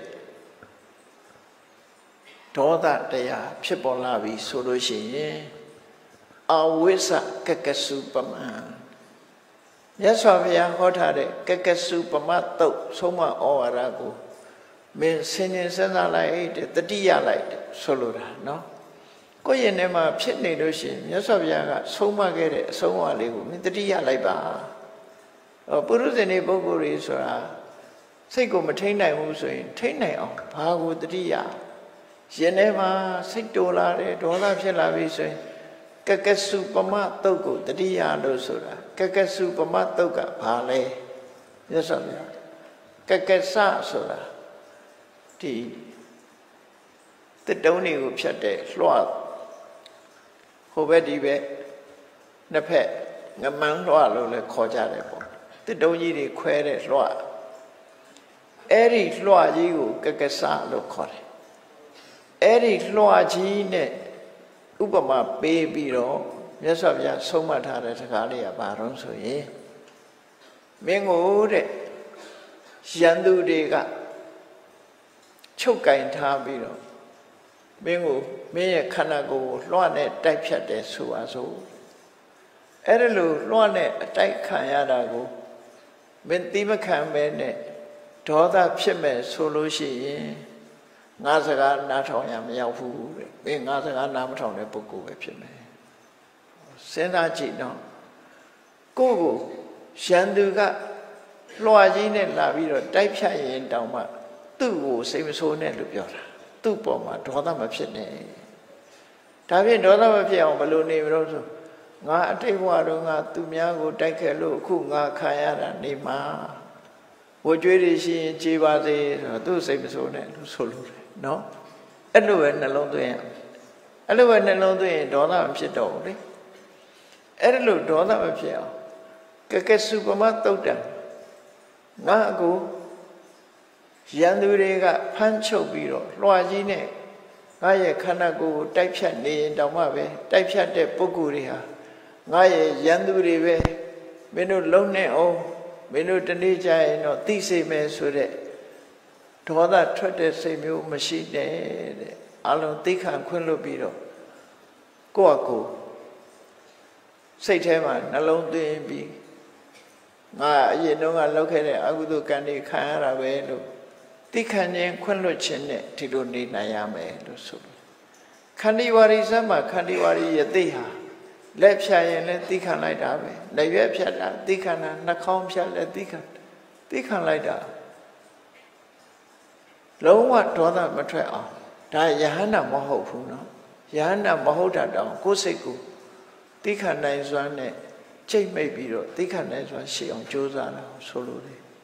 ဒေါသတရားဖြစ်ပေါ်လာပြီဆိုလို့ရှိရင်အဝိဇ္ဇကကစုပမံမြတ်စွာဘုရားဟောထားတဲ့ကကစုပမတုတ်ဆုံးမဩဝါဒကိုမင်းဆင်ញင်စဉ်းစားလိုက်တဲ့တတိယလိုက်ဆိုလိုတာနော်ကိုယ့်ရင်ထဲမှာဖြစ်နေလို့ရှိရင်မြတ်စွာဘုရားကဆုံးမခဲ့တဲ့အဆုံးအမလေးကိုမင်းတတိယလိုက်ပါပုရုဇဉ်တွေပုဂ္ဂိုလ်တွေဆိုတာစိတ်ကိုမထိန်းနိုင်ဘူးဆိုရင်ထိန်းနိုင်အောင်ဘာကိုတတိယရင်ထဲမှာစိတ်တိုလာတယ်ဒေါသဖြစ်လာပြီဆိုရင်ကကစုပမတုတ်ကိုတတိယလို့ဆိုတာကကစုပမတုတ်ကဘာလဲမြတ်စွာဘုရားကကဆဆိုတာဒီတစ်တုံးတွေကိုဖြတ်တဲ့လွှတ်ဟိုဘက်ဒီဘက်နှစ်ဖက်ငမန်းလွှတ်လို့လည်းခေါ်ကြတယ်ပေါ့တစ်တုံးကြီးတွေခွဲတဲ့လွှတ်အဲ့ဒီလွှတ်ကြီးကိုကကဆလို့ခေါ်တယ်အဲ့ဒီလွှတ်ကြီးနဲ့ဥပမာပေးပြီးတော့မြတ်စွာဘုရားဆုံးမထားတဲ့စကားလေးကဘာလို့ဆိုရင်မင်းကိုတဲ့ရန်သူတွေကချုပ်ကင်ထားပြီးတော့မင်းကိုမင်းရဲ့ခန္ဓာကိုယ်ကိုလွှတ်နဲ့တိုက်ဖြတ်တယ်ဆိုပါစို့အဲ့ဒါလို့လွှတ်နဲ့အတိုက်ခံရတာကိုမင်းသိမခံပဲနဲ့ဒေါသဖြစ်မဲ့ဆိုလို့ရှိရင်ငါစကားနားထောင်ရမရောက်ဘူးတဲ့မင်းငါစကားနားမထောင်တဲ့ပုဂ္ဂိုလ်ပဲဖြစ်မယ်စဉ်းစားကြည့်တော့ကိုယ့်ကိုရန်သူကလွှတ်ကြီးနဲ့လာပြီးတော့တိုက်ဖြတ်ရင်တောင်မှသူ့ကိုစိတ်မဆိုးနဲ့လို့ပြောတာသူ့ပေါ်မှာဒေါသမဖြစ်နဲ့ဒါဖြင့်ဒေါသမဖြစ်အောင်ဘယ်လိုနေမလို့ဆိုငါအတိတ်ဘဝတုန်းကသူများကိုတိုက်ခဲ့လို့အခုငါခံရတာနေမှာဝကြွေးတွေရှိရင်ကြေးပါစေဆိုတော့သူ့စိတ်မဆိုးနဲ့လို့ဆိုလို့တယ်နော်အဲ့လိုပဲနှလုံးသွင်းရအဲ့လိုပဲနှလုံးသွင်းရင်ဒေါသမဖြစ်တော့ဘူးလေအဲ့လိုဒေါသမဖြစ်အောင်ကကစုပမတုတ်တံငါအကိုရန်သူတွေကဖမ်းချုပ်ပြီးတော့လွှာကြီးနဲ့ငါရဲ့ခန္ဓာကိုယ်ကိုတိုက်ဖြတ်နေရင်တောင်မှပဲတိုက်ဖြတ်တဲ့ပုဂ္ဂိုလ်တွေဟာငါရဲ့ရန်သူတွေပဲမင်းတို့လုံနေအောင်မင်းတို့တနေ့ကျရင်တော့သိစေမယ်ဆိုတဲ့ဒေါသထွက်တဲ့စိတ်မျိုးမရှိနဲ့တဲ့အလုံးသိခံခွင့်လွတ်ပြီးတော့ကိုယ့်အကိုစိတ်ထဲမှာနှလုံးသွင်းပြီးငါအရင်တုန်းကလုပ်ခဲ့တဲ့အကုသိုလ်ကံတွေခံရတာပဲလို့သိခံခြင်းခွင့်လွတ်ခြင်းနဲ့ဒီလိုနေနိုင်ရမယ်လို့ဆိုလို့ခန္တီဝါရီစမှာခန္တီဝါရီယသိဟာလက်ဖြတ်ရင်လည်းသိခံလိုက်တာပဲလက်ရွက်ဖြတ်တာသိခံတာနှာခေါင်းဖြတ်လည်းသိခံသိခံလိုက်တာလုံးဝဒေါသမထွက်အောင်ဒါယဟန္တာမဟုတ်ဘူးနော် Yana Mahoda down, Koseku, Tika Naizwane, Jay Maybe, Tika Naizwan, she on Josana, Soludi.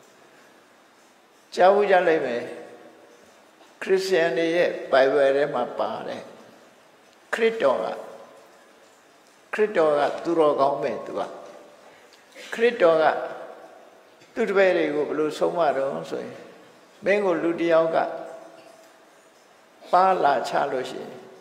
Jawuja Leme, Christianity, by where my pare, Critoga, Critoga, Duroga Metua, Critoga, Tudveri, Blue Somaro, so Bengo Ludioga, Pala Chaloshi.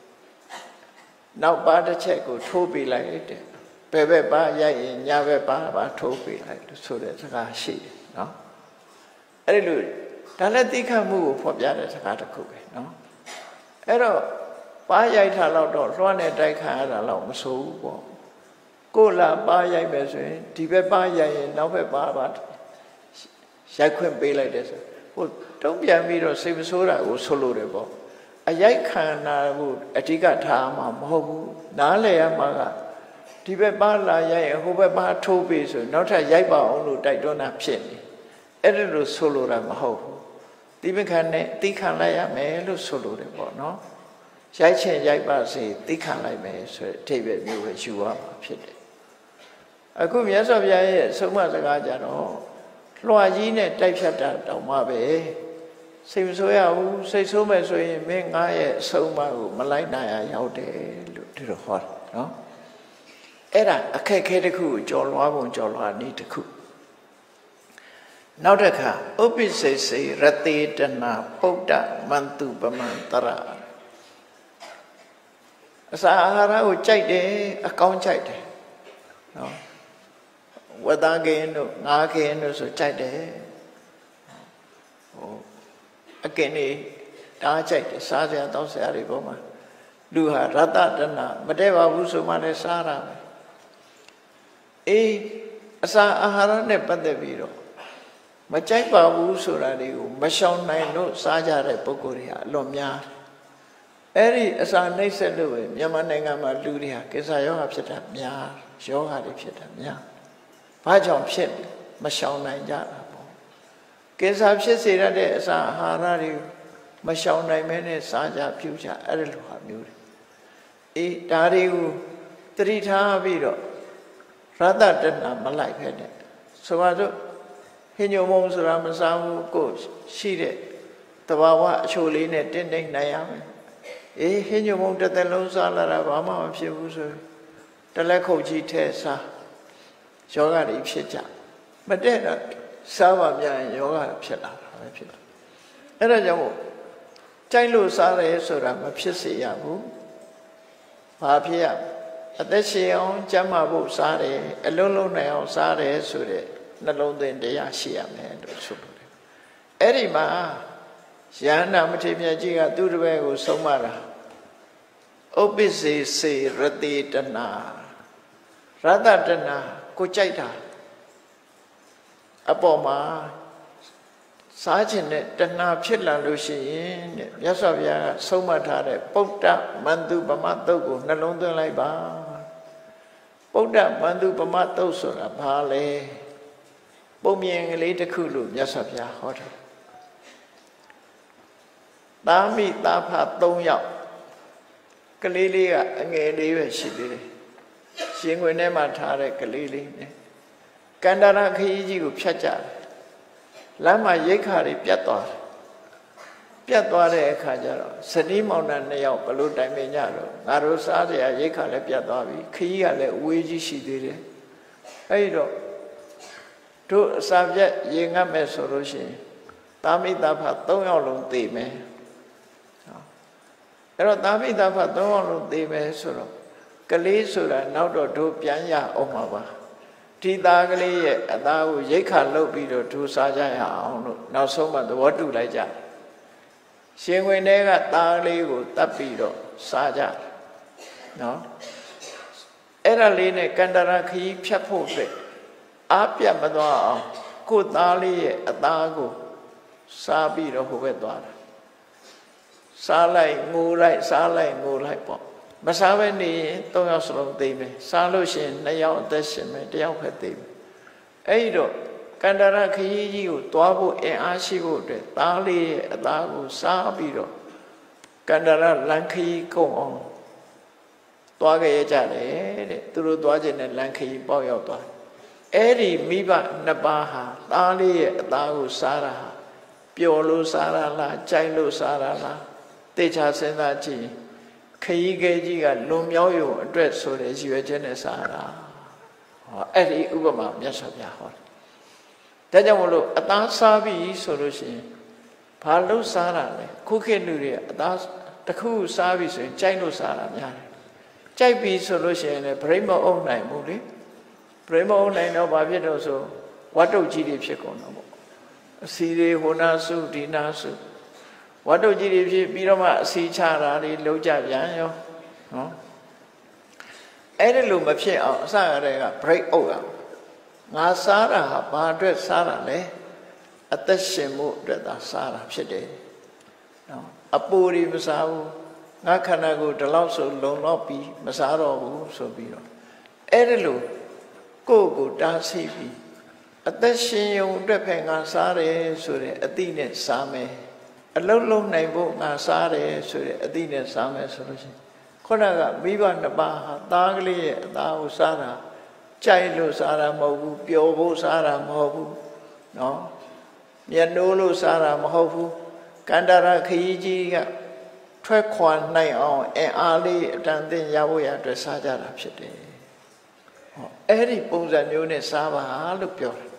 Now, Bada Checo, Toby like it. Bebe ba yai, Yave ba, Toby like so that's a she, no? Hallelujah. Talatika move for Yada Sakataku, no? Ero, ba yai talado, run a dike along so. Go la ba yai measure, Tibe ba yai, Nove ba, Shaquin be like this. Don't be a mirror, same soda or solo. A yaikana would a tiga tama, mohu, Nale amaga, Tibe bala yay, Hobaba toby, so not a yaiba only didona penny. Edido solo ramaho. Tibicane, Tikanaya me, lo solo de bono. Jaichen yaiba say, Tikanai me, so Tibe knew what you are, pity. A good yes of yay, so much a gajano. Loajine, type shut out, Domabe. Same so ya, say so much so in Ming I so much Malina out there to the hot, no? Era a cake a coo, John Wabon Jola need to cook. Now the car, Opi say, Rati Dana, Pokda, Mantu Bamantara. Sahara would check the account check. No? What again, again, so check there. Again, I check the Saja, don't say Ariboma. Do her Rata Dana, Madeva Busumane Sara. Eh, Asa Ahara Nepandeviro. Machaipa Busuradi, Mashon Nino, Saja Repocoria, Lomia. Eri Asa Nasa Louis, Yamananga Ludia, Kesayo Upset Mia, Show had it Mia. Pajam Shit, Mashon Nanja. Kesab said as a Harari, Mashon Mene, Saja, Puja, Erluha Mudi. E Dariu, three Taviro, rather than a Malay head. So I do, Hino Mons Ramasamu goes, she did. Tawawa, Choline, Tending Nayam. E Hino Monta the Lonsala, Rama, if you was the Lako G Tessa, Jogari Pshita. But then, Sava Yoga Pshita. And I know, Chailu Sara Sura, Pshisi Yabu, Papia, Adesion, Jamabu Sare, a Lolo Neo Sare Sure, Nalonde in the Yashia man, Super. Erima, Siana Matimia Giga, do the way with Somara. Obisi say Rati Dana, Radha Dana, Kuchaita. Apoma Sajin, Dana Chilla Lucian, Yasavia, Somatare, Pota, Mandu Bamato, Nalonda Laiba, Pota, Mandu Bamato, Sura, Pale, Bomian later Kulu, Yasavia, Hotter. Dami Tapa Tonya Kalilia, and Gay she did. She will never tare Kalili. Kandara Kiji Chacha Lama Yekari Piator Piatore Kajaro, Sanimona Neo, Paluta Mignaro, Narosaria Yekale Piatovi, Kia le Uiji she did it. Aido to subject Yenga Mesoroshi, Tami Tapa Tongalum Time. Ero Tami Tapa Tongalum Time Soro, Kalisura, Naudo to Pianya Omaba. Tidagali, Adau Yeka Lobido to Saja, now so much what do like that. Singwe nega Tali would tapido, Saja. No? Eraline Kandaraki Piapote, Apia Madua, Kutali, Adago, Sabido Hovedwara. Salai, Moolai, Salai, Moolai Pop. Masaveni, Toyoslo Dime, Salushin, Nayao Deshime, Diapatim. Eido, Kandaraki, Tuabu, and Ashibu, Tali, Adago, Sabido, Kandara, Lanki, go on. သွားကြရကြတယ်တဲ့သူတို့သွားခြင်းနဲ့လမ်းခရီးပေါက်ရောက်သွားအဲ့ဒီမိဘနှစ်ပါးဟာသားလေးရဲ့အသားကိုစားတာဟာပျော်လို့စားတာလားကြိုက်လို့စားတာလားတေချာစဉ်းစားကြည့်ခရီးခဲကြီးကလွန်မြောက်ရုံအတွက်ဆိုတဲ့ရည်ရွယ်ချက်နဲ့စားတာဟောအဲ့ဒီဥပမာမြတ်စွာဘုရားဟောတယ်ဒါကြောင့်မလို့အသားစားပြီဆိုလို့ရှိရင်ဘာလို့စားတာလဲခုခေတ်လူတွေအသားတစ်ခုစားပြီဆိုရင်ကြိုက်လို့စားတာများတယ်ကြိုက်ပြီဆိုလို့ရှိရင်လည်းပြိမအုံနိုင်ဘူးလေပြိမအုံနိုင်တော့ဘာဖြစ်တော့ဆိုဝတ်တုတ်ကြီးတွေဖြစ်ကုန်တော့ပေါ့အစီတွေဟိုနာစုဒီနာစုဝတ်တုတ်ကြီးတွေဖြစ်ပြီးတော့မှအစီချတာတွေလုံးကြပြန်ရောနော်အဲ့ဒီလိုမဖြစ်အောင်အစရတဲ့က break အုပ်ရငါစားတာဟာဘာအတွက်စားတာလဲအသက်ရှင်မှုအတွက်သာစားတာဖြစ်တယ်နော်အပူတွေမစားဘူးငါခန္ဓာကိုယ်ဒီလောက်ဆိုလုံတော့ပြီးမစားတော့ဘူးဆိုပြီးတော့အဲ့ဒီလိုကိုယ့်ကိုတားဆီးပြီးအသက်ရှင်ရုံအတွက်ပဲငါစားတယ်ဆိုတဲ့အတိနဲ့စားမယ်အလုံးလုံးနိုင်ဖို့ငါစားတယ်ဆိုတဲ့အတိနဲ့စားမယ်ဆိုလို့ရှိရင်ခုနကမိဘနှစ်ပါးဟာသားကလေးရဲ့အသားကိုစားတာကြိုက်လို့စားတာမဟုတ်ဘူးပျော်ဖို့စားတာမဟုတ်ဘူးနော်မျက်နှိုးလို့စားတာမဟုတ်ဘူးကန္တရာခရီးကြီးကထွက်ခွာနိုင်အောင်အင်အားလေးအတန်သင်ရဖို့ရအတွက်စားကြတာဖြစ်တယ်ဟောအဲ့ဒီပုံစံမျိုးနဲ့စားပါလို့ပြောတယ်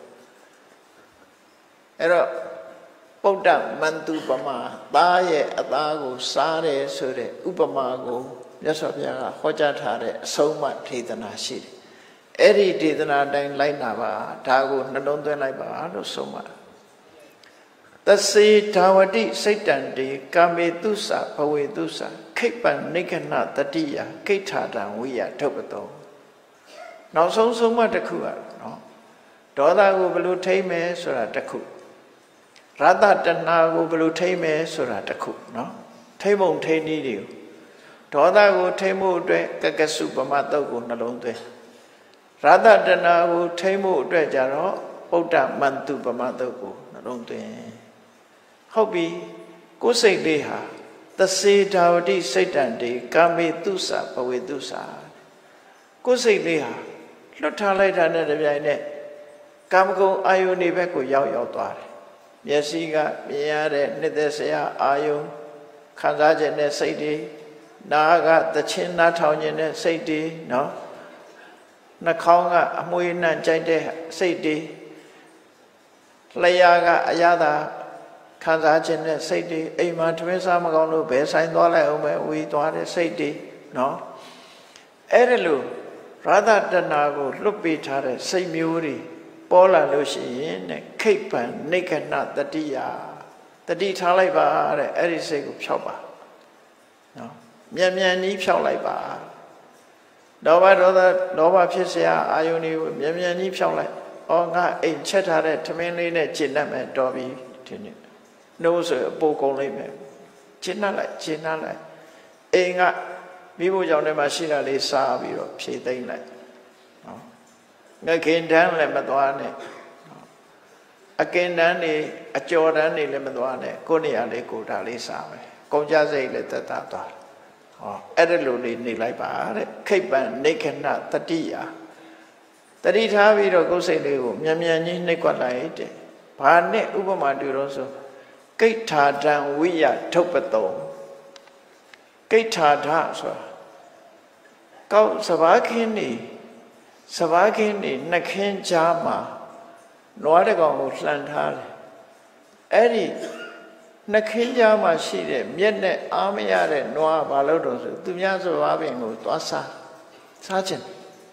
အဲ့တော့ပုဒ္ဒမန္တုပမာသားရဲ့အသားကိုစားတယ်ဆိုတဲ့ဥပမာကိုမြတ်စွာဘုရားကဟောကြားထားတဲ့အဆုံးအမဒေသနာရှိတယ်အဲ့ဒီဒေသနာတိုင်းလိုက်နာပါဒါကိုနှလုံးသွင်းလိုက်ပါလို့ဆုံးမသစေဓာဝတိစိတ်တံတေကာမေတုစဘဝေတုစခိပ္ပံနိဂနတတိယကိဋ္ဌာတံဝိယထုတ်ပတောနောက်ဆုံးဆုံးမတစ်ခုอ่ะနော်ဒေါသကိုဘယ်လိုထိမ့်မယ်ဆိုတာတစ်ခုရတ္တတဏှာကိုဘယ်လိုထိမ့်မယ်ဆိုတာတစ်ခုနော်ထိမ့်ပုံထိမ့်နည်းတွေကိုဒေါသကိုထိမ့်မှုအတွက်ကကစုပမတုတ်ကိုနှလုံးသွင်းရတ္တတဏှာကိုထိမ့်မှုအတွက်ကြတော့ပုဒ္ဒမန္တုပမတုတ်ကိုနှလုံးသွင်းဟုတ်ပြီကိုယ်စိတ်လေးဟာသစေဓာဝတိစိတ်တံတေကာမေတုစဘဝေတုစကိုယ်စိတ်လေးဟာလွတ်ထားလိုက်တာနဲ့တပြိုင်နက်ကာမဂုဏ်အာယုန်တွေဘက်ကိုရောက်ရောက်သွားတယ်မျက်စိကမြင်ရတဲ့နှစ်သက်စရာအာယုန်ခံစားခြင်းနဲ့စိတ်တွေနားကသချင်းနားထောင်ခြင်းနဲ့စိတ်တွေနော်နှာခေါင်းကအမွှေးနှံ့ကြိုက်တဲ့စိတ်တွေလျှာကအရသာခံစားခြင်းနဲ့စိတ်တွေအိမ်မှာထမင်းစားမကောင်းလို့ဘယ်ဆိုင်သွားလိုက်အောင်ပဲဝေးသွားတဲ့စိတ်တွေနော်အဲ့ဒါလို့ရာသတဏကိုလွတ်ပေးထားတဲ့စိတ်မျိုးတွေပေါ်လာလို့ရှိရင်တဲ့ခိပ္ပံနိဂနတတိယတတိထားလိုက်ပါတဲ့အဲ့ဒီစိတ်ကိုဖြောက်ပါနော်မြန်မြန်ကြီးဖြောက်လိုက်ပါဒေါဘဒေါသဒေါဘဖြစ်เสียအာယုန်တွေကိုမြန်မြန်ကြီးဖြောက်လိုက်ဩငါအိမ်ချက်ထားတဲ့ထမင်းလေးနဲ့ကျင့်တတ်မယ်တော်ပြီဒီနေ့နှိုးဆိုအပိုကုန်လိုက်မယ်ကျင့်တတ်လိုက်ကျင့်တတ်လိုက်အိမ်ကမိဖို့ကြောင့်လည်းမရှိတာလေးစားပြီးတော့ဖြည့်သိမ့်လိုက်နော်ငါခင်တန်းလည်းမသွားနဲ့အကင်တန်းနေအကျော်တန်းနေလည်းမသွားနဲ့ကိုယ်နေရာလေးကိုယ်တာလေးစားမယ်ကုန်ကြစိတ်လည်းသက်သာသွားဟောအဲ့ဒါလိုလေးနေလိုက်ပါတဲ့ခိပ္ပံနိဂနတတိယတတိထားပြီးတော့ကိုယ်စိတ်လေးကိုမြန်မြန်ကြီးနှိပ်ကွက်လိုက်တဲ့ဘာနဲ့ဥပမာတူတော့ဆိုကိဋ္ဌာတံဝိယထုတ်ပတောကိဋ္ဌာထဆိုတာကောက်စဘာခင်းနေစဘာခင်းနေနှခင်းကြားမှာနွားတကောင်ကိုလှန်ထားတယ်အဲ့ဒီနှခင်းကြားမှာရှိတဲ့မျက်နဲ့အားမရတဲ့နွားဘာလို့တော့ဆိုသူများစဘာပင်ကိုသွားစားစားခြင်း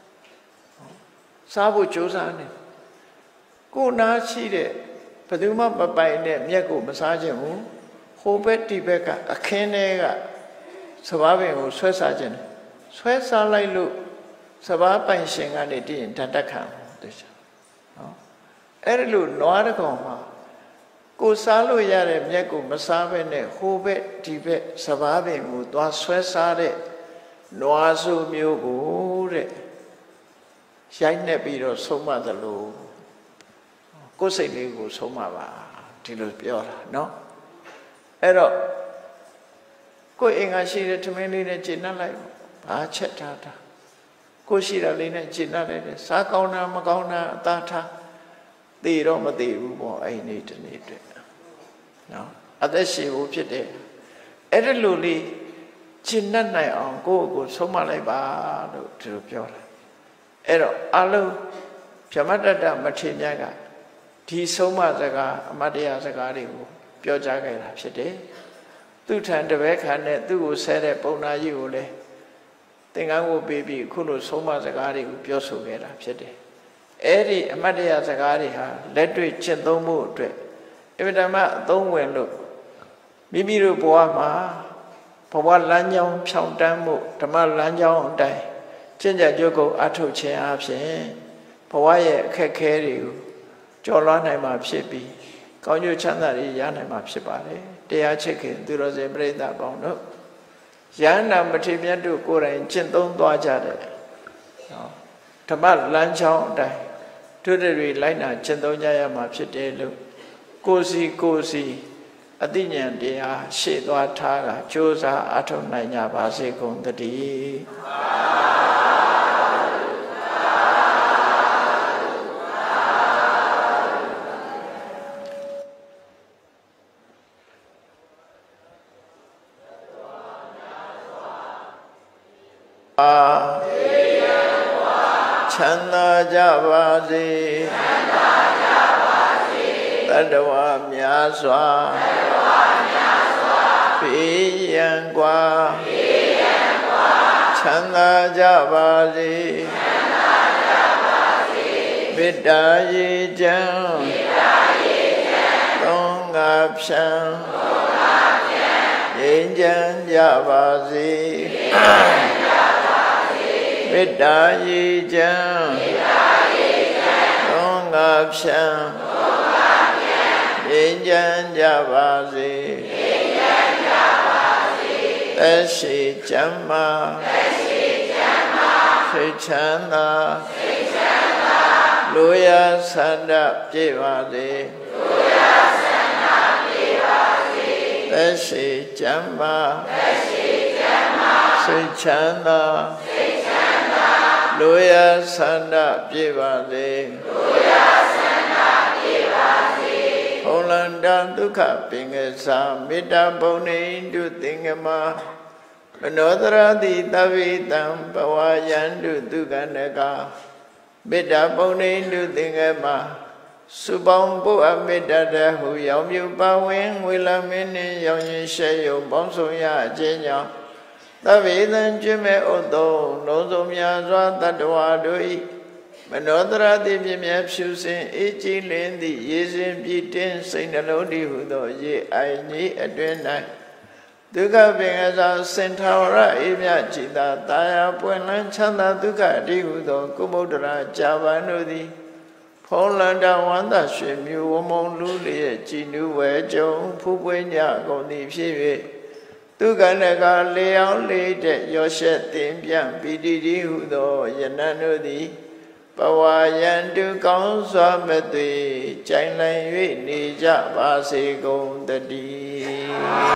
စားဖို့ကြိုးစားနေကိုနာရှိတဲ့ဘယ်သူမှမပိုင်တဲ့မျက်ကိုမစားခြင်းဘူးဟိုဘက်ဒီဘက်ကအခင်းထဲကစဘာပင်ကိုဆွဲစားခြင်းဆွဲစားလိုက်လို့စဘာပိုင်ရှင်ကနေတည်ရင်ဓာတ်တက်ခံတယ်နော်အဲ့လိုနွားတကောင်မှာကိုစားလို့ရတဲ့မျက်ကိုမစားဘဲနဲ့ဟိုဘက်ဒီဘက်စဘာပင်ကိုသွားဆွဲစားတဲ့နွားစုမျိုးကိုတဲ့ရိုက်နှက်ပြီးတော့ဆုံးမသလိုကိုယ်စိတ်လေးကိုဆုံးမပါဒီလိုပြောတာနော်အဲ့တော့ကိုယ်အင်္ဂါရှိတဲ့ထမင်းလေးနဲ့ကျင့်နှက်လိုက်ဘဘာချက်ထားတာကိုရှိတာလေးနဲ့ကျင့်တတ်တယ်စားကောင်းတာမကောင်းတာအသာထားသိတော့မသိဘူးပေါ့အဲ့ဒီတနေ့အတွက်နော်အသက်ရှင်ဖို့ဖြစ်တယ်အဲ့ဒီလိုလေးကျင့်တတ်နိုင်အောင်ကိုယ့်ကိုယ်ဆုံးမလိုက်ပါလို့သူတို့ပြောတာအဲ့တော့အလုံးဗြဟ္မတတမထေရကဒီဆုံးမစကားအမတ်တရားစကားတွေကိုပြောကြားခဲ့တာဖြစ်တယ်သူထံတပည့်ခံနဲ့သူ့ကိုဆဲတဲ့ပုံနာကြီးကိုလည်းသင်္ကန်းကိုပေးပြီးခုလိုဆုံးမစကားတွေကိုပြောဆိုခဲ့တာဖြစ်တယ်အဲ့ဒီအမတ်တရားစကားတွေဟာလက်တွေ့ကျင့်သုံးမှုအတွက်အမြဲတမ်းအသုံးဝင်လို့မိမိတို့ဘဝမှာဘဝလမ်းကြောင်းဖြောင့်တန်းမှုဓမ္မလမ်းကြောင်းအတိုင်းကျင့်ကြံကြုတ်ကိုအထုတ်ခြင်းအပြင်ဘဝရဲ့အခက်အခဲတွေကိုကျော်လွှားနိုင်မှာဖြစ်ပြီးကောင်းကျိုးချမ်းသာတွေရနိုင်မှာဖြစ်ပါတယ်တရားချစ်ခင်သူတော်စင်ပြိဿပေါင်းတို့ယန္နာမထေမြတ်တို့ကိုယ်တိုင်ကျင့်သုံးသွားကြတယ်နော်ဓမ္မလမ်းကြောင်းအတိုင်းတို့တွေလိုက်နာကျင့်သုံးကြရမှာဖြစ်တယ်လို့ကိုယ်စီကိုယ်စီအသိဉာဏ်တရားရှေ့သွားထားတာကြိုးစားအထောက်နိုင်ကြပါစေကုန်သတည်းအာချမ်းသာကြပါစေတတ္တဝါများစွာဘေးရန်กว่าချမ်းသာကြပါစေမေတ္တာရေချမ်းသုံးငါဖြံငြိမ်းချမ်းကြပါစေမေတ္တာရေချမ်းသုံးငါဖြံငြိမ်းချမ်းကြပါစေသက်ရှိချမ်းသာစိတ်ချမ်းသာလူရဆန္ဒပြည့်ပါစေသက်ရှိချမ်းသာစိတ်ချမ်းသာလူရဆန္ဒပြည့်ပါစေဘုံလန္တဒုက္ခပင်ကစားမေတ္တာဘုံနေတုသင်္ကမမနောတရတိသဗ္ဗေတံဘဝယန္တုသူကန္တကမေတ္တာဘုံနေတုသင်္ကမစုပေါင်းပုအမေတ္တာတဟုရောင်မြူပါဝင်ငွေလမင်းနှင့်ရောင်ရင်ရှဲယုံပေါင်းစုံရအခြင်းကြောင့်သဗ္ဗေတံကျွမဲ့ဥတ္တုံလုံးစုံများစွာတတ္တဝါတို့၏မနောတရတိပြည့်မြဲဖြူစင်အေးကြည်လင်းသည့်ရေစင်ပြည့်တင်းစိတ်နှလုံးတည်ဟုသောရေအိုင်ကြီးအတွင်၌ဒုက္ခပင်ကစားစင်ထာဝရအေးမြကြည်သာတာယာပွင့်လန်းချမ်းသာဒုက္ခတည်ဟုသောကုမုဒ္ဒရာကြာပန်တို့သည်ဖုံးလန္တဝန္တရွှေမြူဝမုံလူလျက်ကြည်နူးဝဲကြုံဖူးပွင့်ကြကုန်သည်ဖြစ်၍သူကနကလေအောင်လေးတဲ့ရောရှက်တင်ပြန်ပီတိတိဟုသောယနန်တို့သည်ဘဝယန္တုကောင်းစွာမသွေကြိုင်လည်၍နေကြပါစေကုန်တည်း